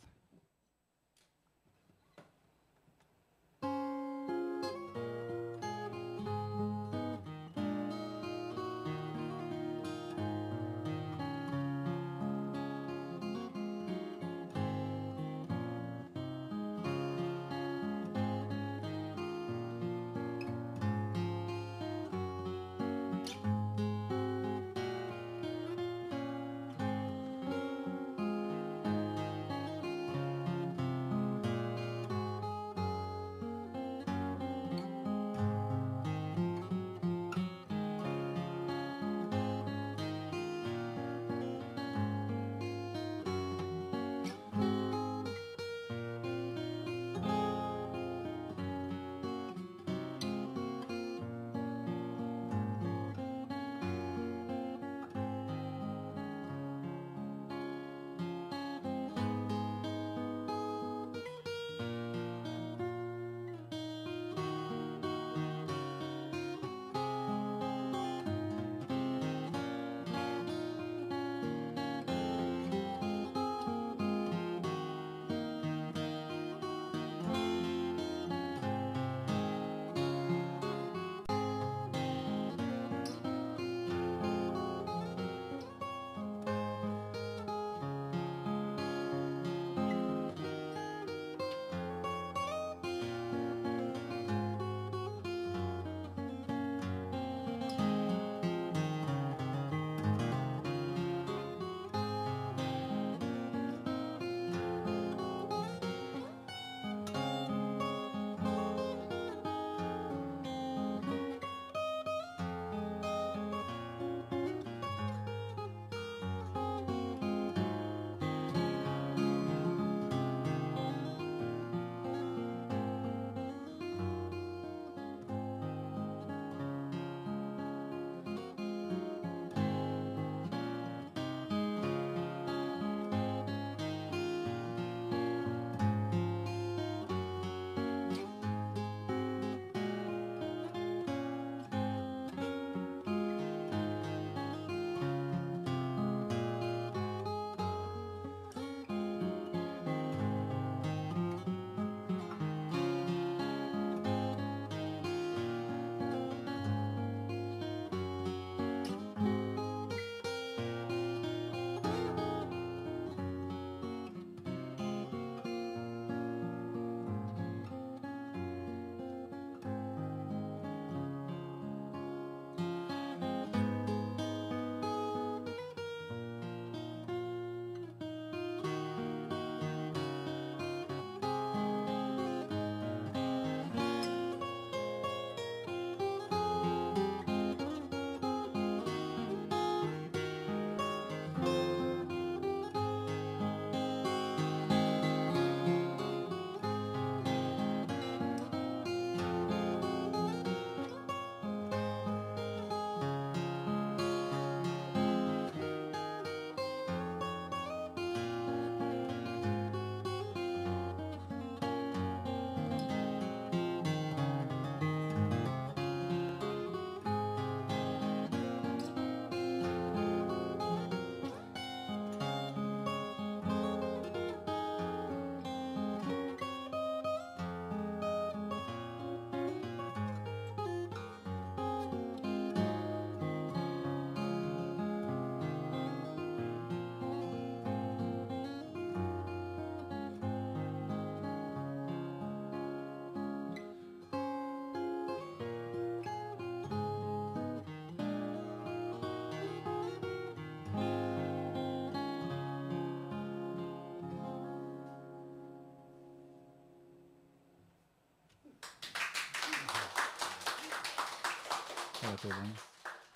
りがとうございます。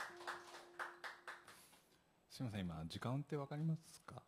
すみません、今時間って分かりますか？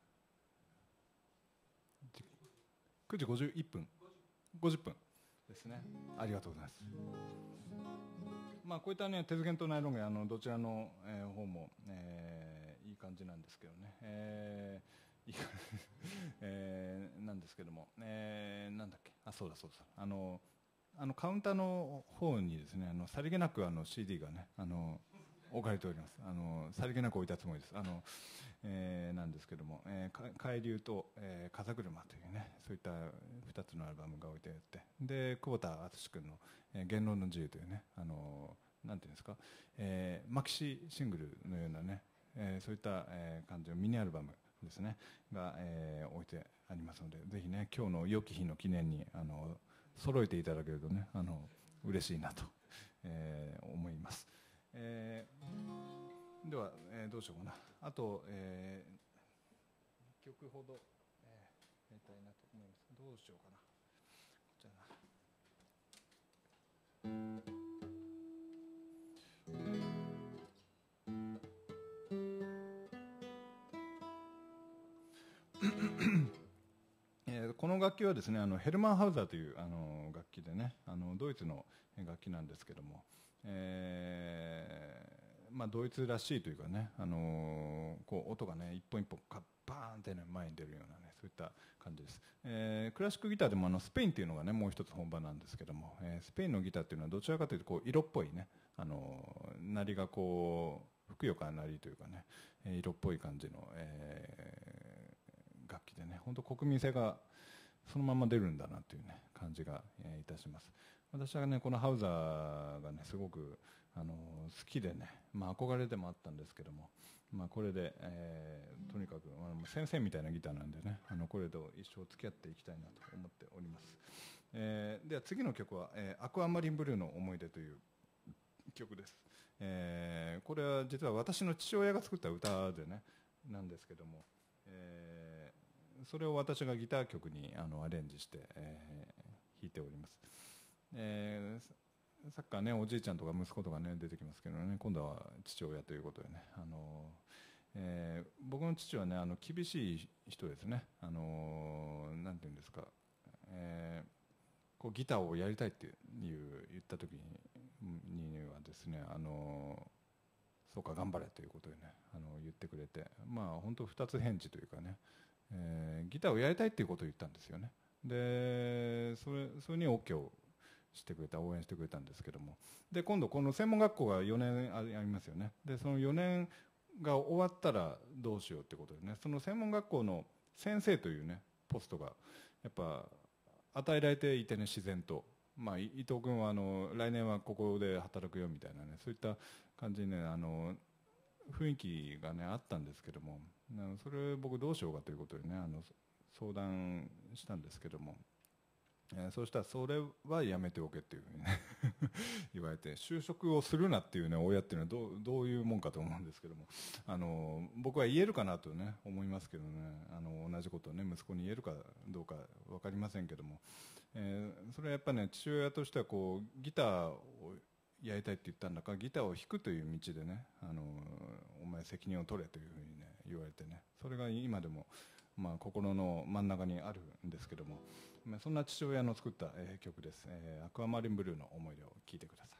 くじごじゅういっぷん、ごじゅっぷんですね。ありがとうございます。まあ、こういったね、鉄弦とナイロン弦、あのどちらの、えー、方も、えー、いい感じなんですけどね、えー、いいえー、なんですけども、えー、なんだっけ、あ、そうだそうだ、あのあのカウンターの方にですね、あのさりげなくあの シーディー がね、あの置かれております。あのさりげなく置いたつもりです。あの、えー、なんですけども、えー、海流と、えー、風車というね、そういったふたつのアルバムが置いてあって、で久保田敦君の、えー「言論の自由」というね、あのなんていうんですか、えー、マキシシングルのようなね、えー、そういった、えー、感じのミニアルバムですねが、えー、置いてありますので、ぜひね、今日の良き日の記念にあの揃えていただけるとね、あの嬉しいなと、えー、思います。えー、では、えー、どうしようかな。あと、えー、いっきょくほど、えー、やりたいなと思います。どうしようかな。こちらな。えー、この楽器はですね、あのヘルマンハウザーというあの楽器でね、あのドイツの楽器なんですけども、えーまあ、ドイツらしいというかね、あのー、こう音がね一本一本カッバーンって、ね、前に出るようなね、そういった感じです。えー、クラシックギターでもあのスペインっていうのがねもう一つ本場なんですけども、えー、スペインのギターっていうのはどちらかというとこう色っぽいね、あのー、鳴りがこうふくよかな鳴りというかね、色っぽい感じの、えー、楽器でね、本当国民性がそのまま出るんだなという、ね、感じが、えー、いたします。私はねこのハウザーがねすごくあの好きでね、まあ、憧れでもあったんですけども、まあ、これで、えー、とにかく、まあ、先生みたいなギターなんでね、あのこれと一生付き合っていきたいなと思っております。えー、では次の曲は、えー「アクアマリンブルーの思い出」という曲です。えー、これは実は私の父親が作った歌でねなんですけども、えー、それを私がギター曲にあのアレンジして、えー、弾いております。えー、サッカーねおじいちゃんとか息子とかね出てきますけどね、今度は父親ということでね、あの、えー、僕の父はねあの厳しい人ですね。あのなんていうんですか、えー、こうギターをやりたいっていう言った時ににはですね、あのそうか頑張れということでねあの言ってくれて、まあ本当二つ返事というかね、えー、ギターをやりたいっていうことを言ったんですよね。でそれそれに OK をしてくれた、応援してくれたんですけども、で今度この専門学校がよねんありますよね。でそのよねんが終わったらどうしようってことでね、その専門学校の先生というねポストがやっぱ与えられていてね、自然と、まあ、伊藤君はあの来年はここで働くよみたいなね、そういった感じにねあの雰囲気がねあったんですけども、それ僕どうしようかということでねあの相談したんですけども、えー、そうしたらそれはやめておけっていうふうにね言われて、就職をするなっていうね親っていうのはどう、どういうもんかと思うんですけども、あの僕は言えるかなとね思いますけどね、あの同じことをね息子に言えるかどうか分かりませんけども、えー、それはやっぱね父親としてはこうギターをやりたいって言ったんだからギターを弾くという道でね、あのお前責任を取れというふうにね言われてね、それが今でもまあ心の真ん中にあるんですけども、そんな父親の作った、えー、曲です、えー、アクアマリンブルーの思い出を聴いてください。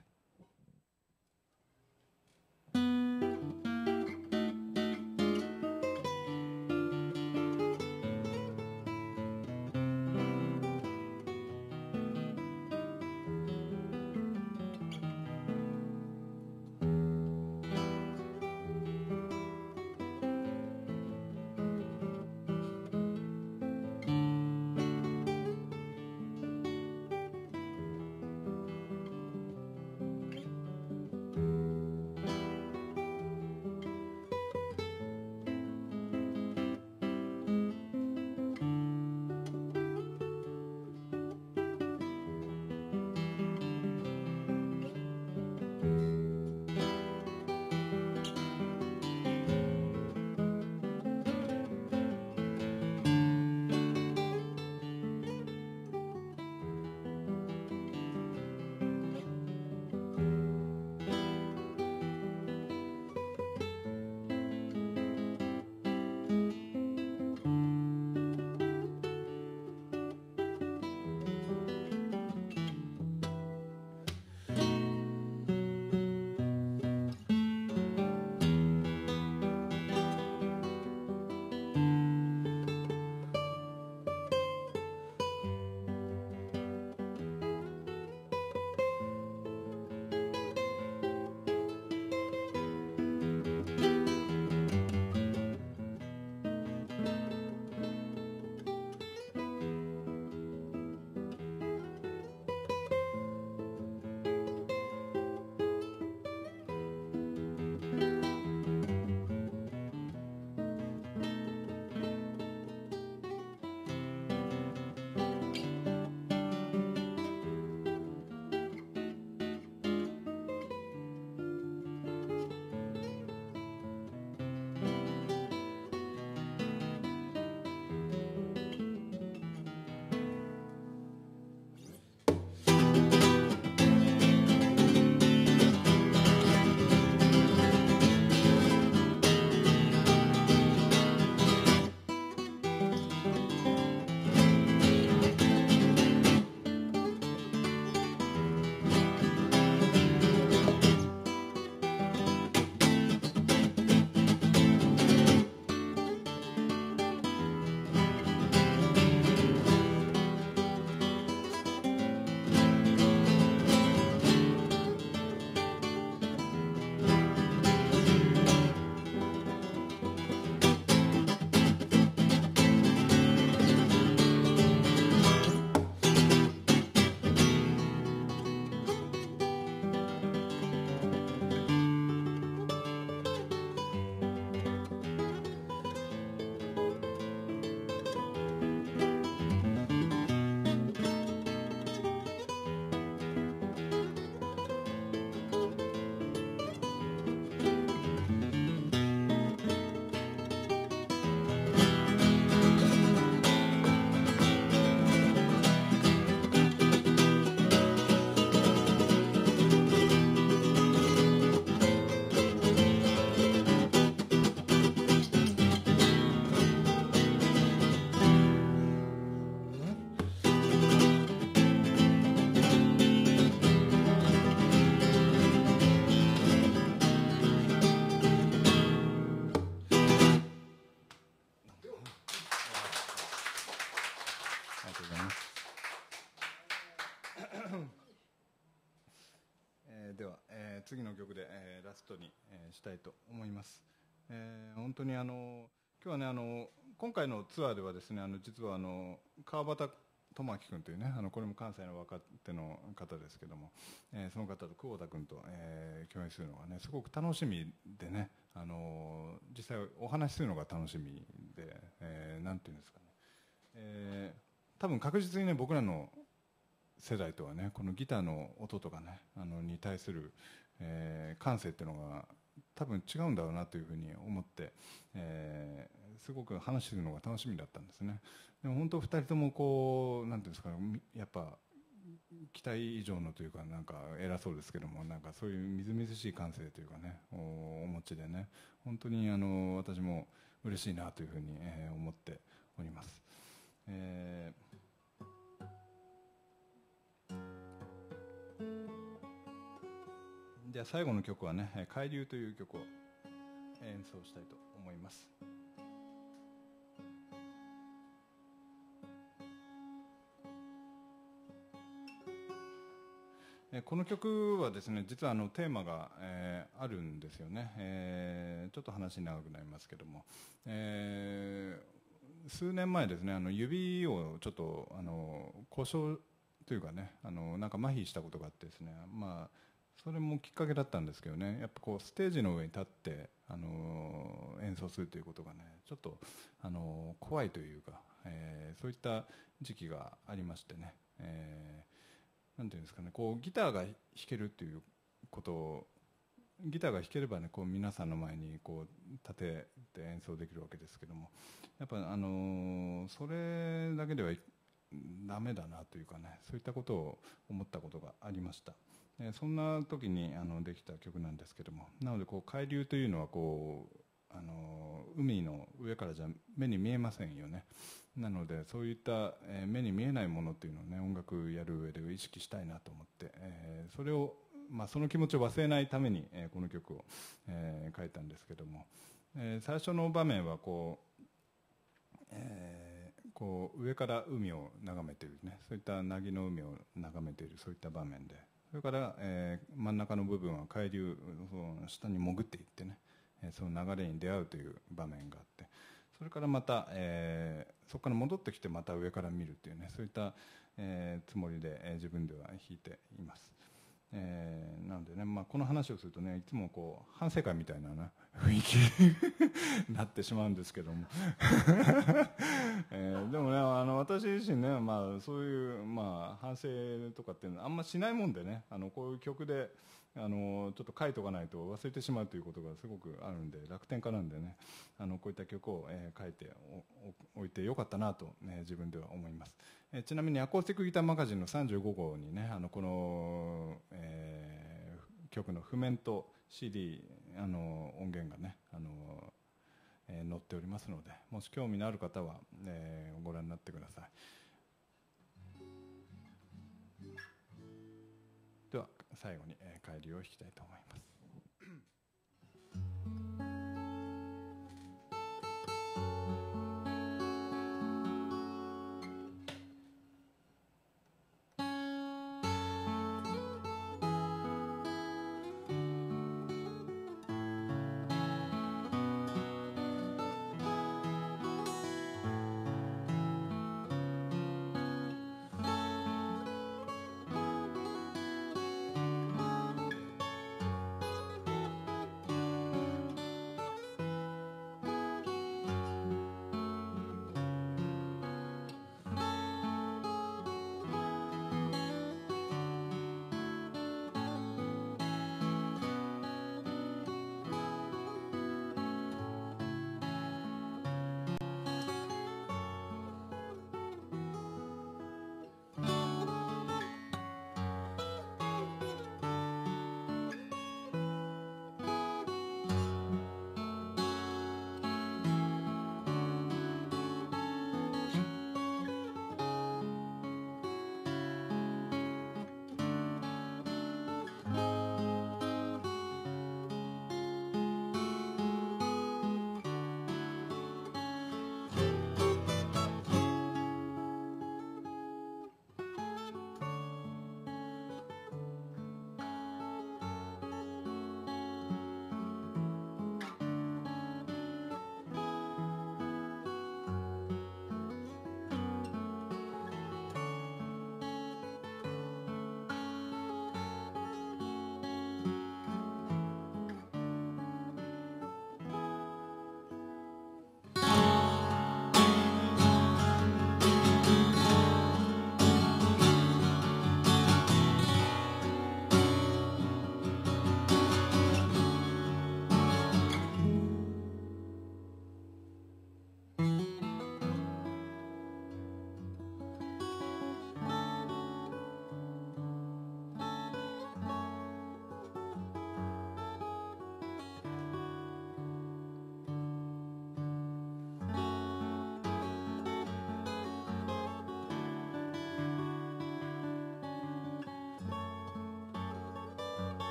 えー、では、えー、次の曲で、えー、ラストに、えー、したいと思います。えー、本当にあの今日はね、あの今回のツアーではですね、あの実はあの川端智明君というね、あのこれも関西の若手の方ですけども、えー、その方と久保田君と、えー、共演するのがねすごく楽しみでね、あの実際お話しするのが楽しみで、えー、なんていうんですかね、えー、多分確実にね僕らの世代とはねこのギターの音とかねあのに対する、えー、感性っていうのが多分違うんだろうなというふうに思って、えー、すごく話するのが楽しみだったんですね。でも本当ふたりともこうなんていうんですかね、やっぱ期待以上のというかなんか偉そうですけども、なんかそういうみずみずしい感性というかね お, お持ちでね、本当にあの私も嬉しいなというふうに、えー、思っております。えーでは最後の曲はね「海流」という曲を演奏したいと思います。この曲はですね実はあのテーマが、えー、あるんですよね、えー、ちょっと話長くなりますけども、えー、数年前ですねあの指をちょっとあの故障というかねあのなんか麻痺したことがあってですね、まあそれもきっかけだったんですけどね、やっぱこうステージの上に立って、あのー、演奏するということがねちょっと、あのー、怖いというか、えー、そういった時期がありましてね、えー、なんていうんですかね、こうギターが弾けるっていうことをギターが弾ければねこう皆さんの前にこう立てて演奏できるわけですけども、やっぱ、あのー、それだけではダメだなというかね、そういったことを思ったことがありました。そんな時にあのできた曲なんですけども、なのでこう海流というのはこうあの海の上からじゃ目に見えませんよね。なのでそういった目に見えないものというのをね音楽やる上で意識したいなと思って、えー、それを、まあ、その気持ちを忘れないために、えー、この曲を、えー、書いたんですけども、えー、最初の場面はこう、えー、こう上から海を眺めているね、そういった凪の海を眺めているそういった場面で、それから、えー、真ん中の部分は海流の下に潜っていってね、その流れに出会うという場面があって、それからまた、えー、そこから戻ってきてまた上から見るというね、そういった、えー、つもりで、えー、自分では弾いています。えー、なのでね、まあ、この話をするとねいつもこう反省会みたいな、ね、雰囲気になってしまうんですけども、えー、でもねあの私自身ね、まあ、そういう、まあ、反省とかっていうのはあんましないもんでね、あのこういう曲であのちょっと書いとかないと忘れてしまうということがすごくあるんで、楽天家なんでね、あのこういった曲を、えー、書いておいてよかったなと、ね、自分では思います。えー、ちなみにアコースティックギターマガジンのさんじゅうごごうにねあのこの、えー、曲の譜面と シーディー あの音源がねあの、えー、載っておりますので、もし興味のある方は、えー、ご覧になってください。では最後に、えー、帰りを弾きたいと思います。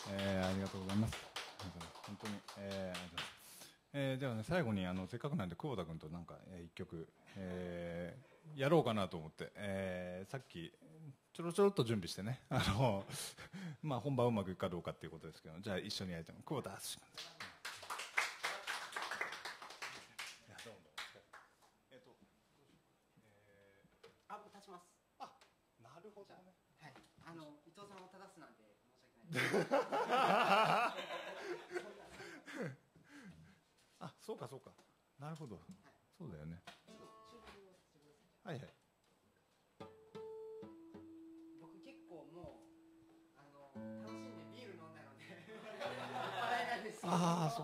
えー、ありがとうございます。本当に、えー、ありがとうございます。えー、ではね、最後にあのせっかくなんで久保田君となんか、えー、一曲、えー、やろうかなと思って、えー、さっきちょろちょろっと準備してね、あのまあ本番うまくいくかどうかっていうことですけど、じゃあ一緒にやりたい。久保田敦君。えっと、えー、 あ、立ちます。 あ、なるほどね。 はい、あの伊藤さんを正すなんて申し訳ないです。 あ、そうかそうか。なるほど。はい、そうだよね。はいはい。 僕結構もうあの楽しんでビール飲んだので笑えないです。 ああ、そう。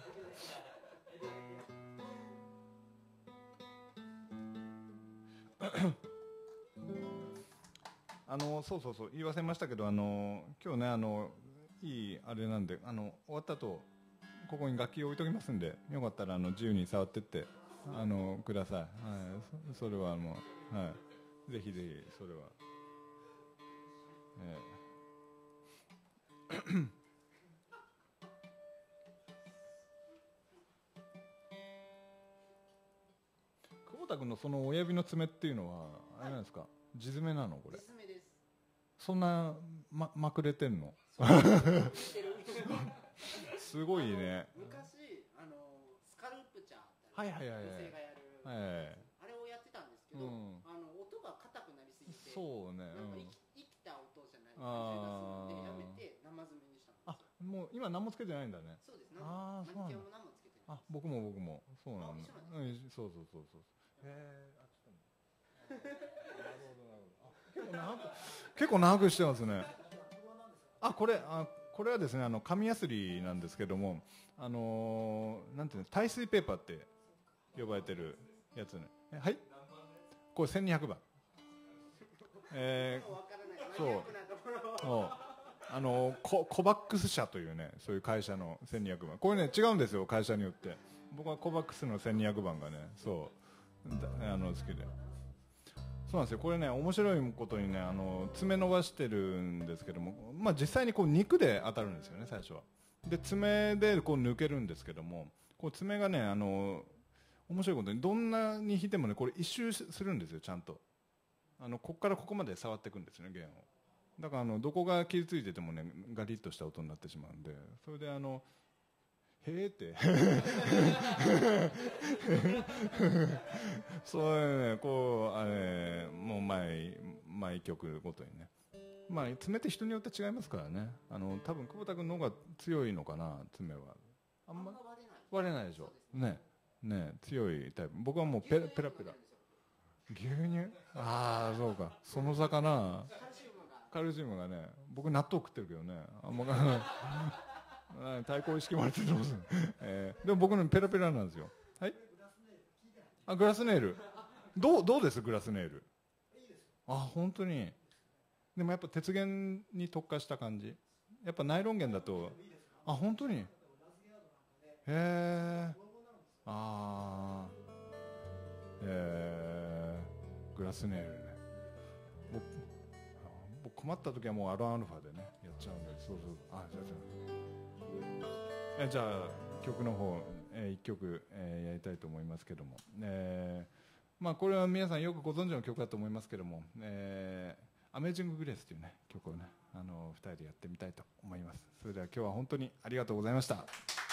あのそうそうそう言わせましたけど、あの今日ね、あのいいあれなんで、あの終わった後ここに楽器を置いときますんで、よかったらあの自由に触ってってあのください。はい、そ, それはもう、はい、ぜひぜひそれは、えー久保田君のその親指の爪っていうのはあれなんですか、地爪なのこれ？ 地爪です。 そんなままくれてんの？すごいね。 昔あのスカルプチャーはいはいはいはい、 女性がやる、 はい、 あれをやってたんですけど、 うん、 あの音が硬くなりすぎて、 そうね、 なんかうん、 生きた音じゃない感じがするのでやめて生爪にしたんですよ。 あ、もう今何もつけてないんだね。 そうです。 ああ、そうなんだ。 何もつけてない。 あ、僕も僕もそうなんだ。 うん、 そうそうそうそう。へえ、あ、ちょっと。なるほどなるほど。あ、結構長く結構長くしてますね。あ、これあこれはですね、あの紙やすりなんですけども、あのー、なんていうの、耐水ペーパーって呼ばれてるやつね。はい。これせんにひゃくばん。えー、そう。そう。あのココバックス社というね、そういう会社のせんにひゃくばん、これね違うんですよ、会社によって。僕はコバックスのせんにひゃくばんがね、そうあの好きで、そうなんですよ。これね面白いことにね、あの爪伸ばしてるんですけども、まあ実際にこう肉で当たるんですよね、最初は。で爪でこう抜けるんですけども、こう爪がね、あの面白いことにどんなに引いてもね、これ一周するんですよ、ちゃんと。あのここからここまで触っていくんですよね、弦を。だからあのどこが傷ついててもね、ガリッとした音になってしまうんで、それであのへーってそういうね、こうあれもう毎毎曲ごとにね、まあ爪って人によって違いますからね。あの多分久保田君の方が強いのかな、爪は。あんま割れないでしょ。ねね、強いタイプ。僕はもうペラペラペラ。牛乳？ああ、そうか。その魚。カルシウムがね、僕納豆食ってるけどね、あんま対抗意識もあると思うんです、えー、でも僕のペラペラなんですよ。はい。あ、グラスネイル。どうどうですグラスネイル？あ、本当に。でもやっぱ鉄弦に特化した感じ。やっぱナイロン弦だと、あ、本当に。へえ。ああ。えー、グラスネイルね。僕僕困った時はもうアロンアルファでねやっちゃうんで、そうそう、あ、じゃあじゃあえじゃあ曲の方、えー、いっきょく、えー、やりたいと思いますけども、えー、まあこれは皆さんよくご存知の曲だと思いますけども、えー、アメージンググレースというね曲をね、あのふたりでやってみたいと思います。それでは今日は本当にありがとうございました。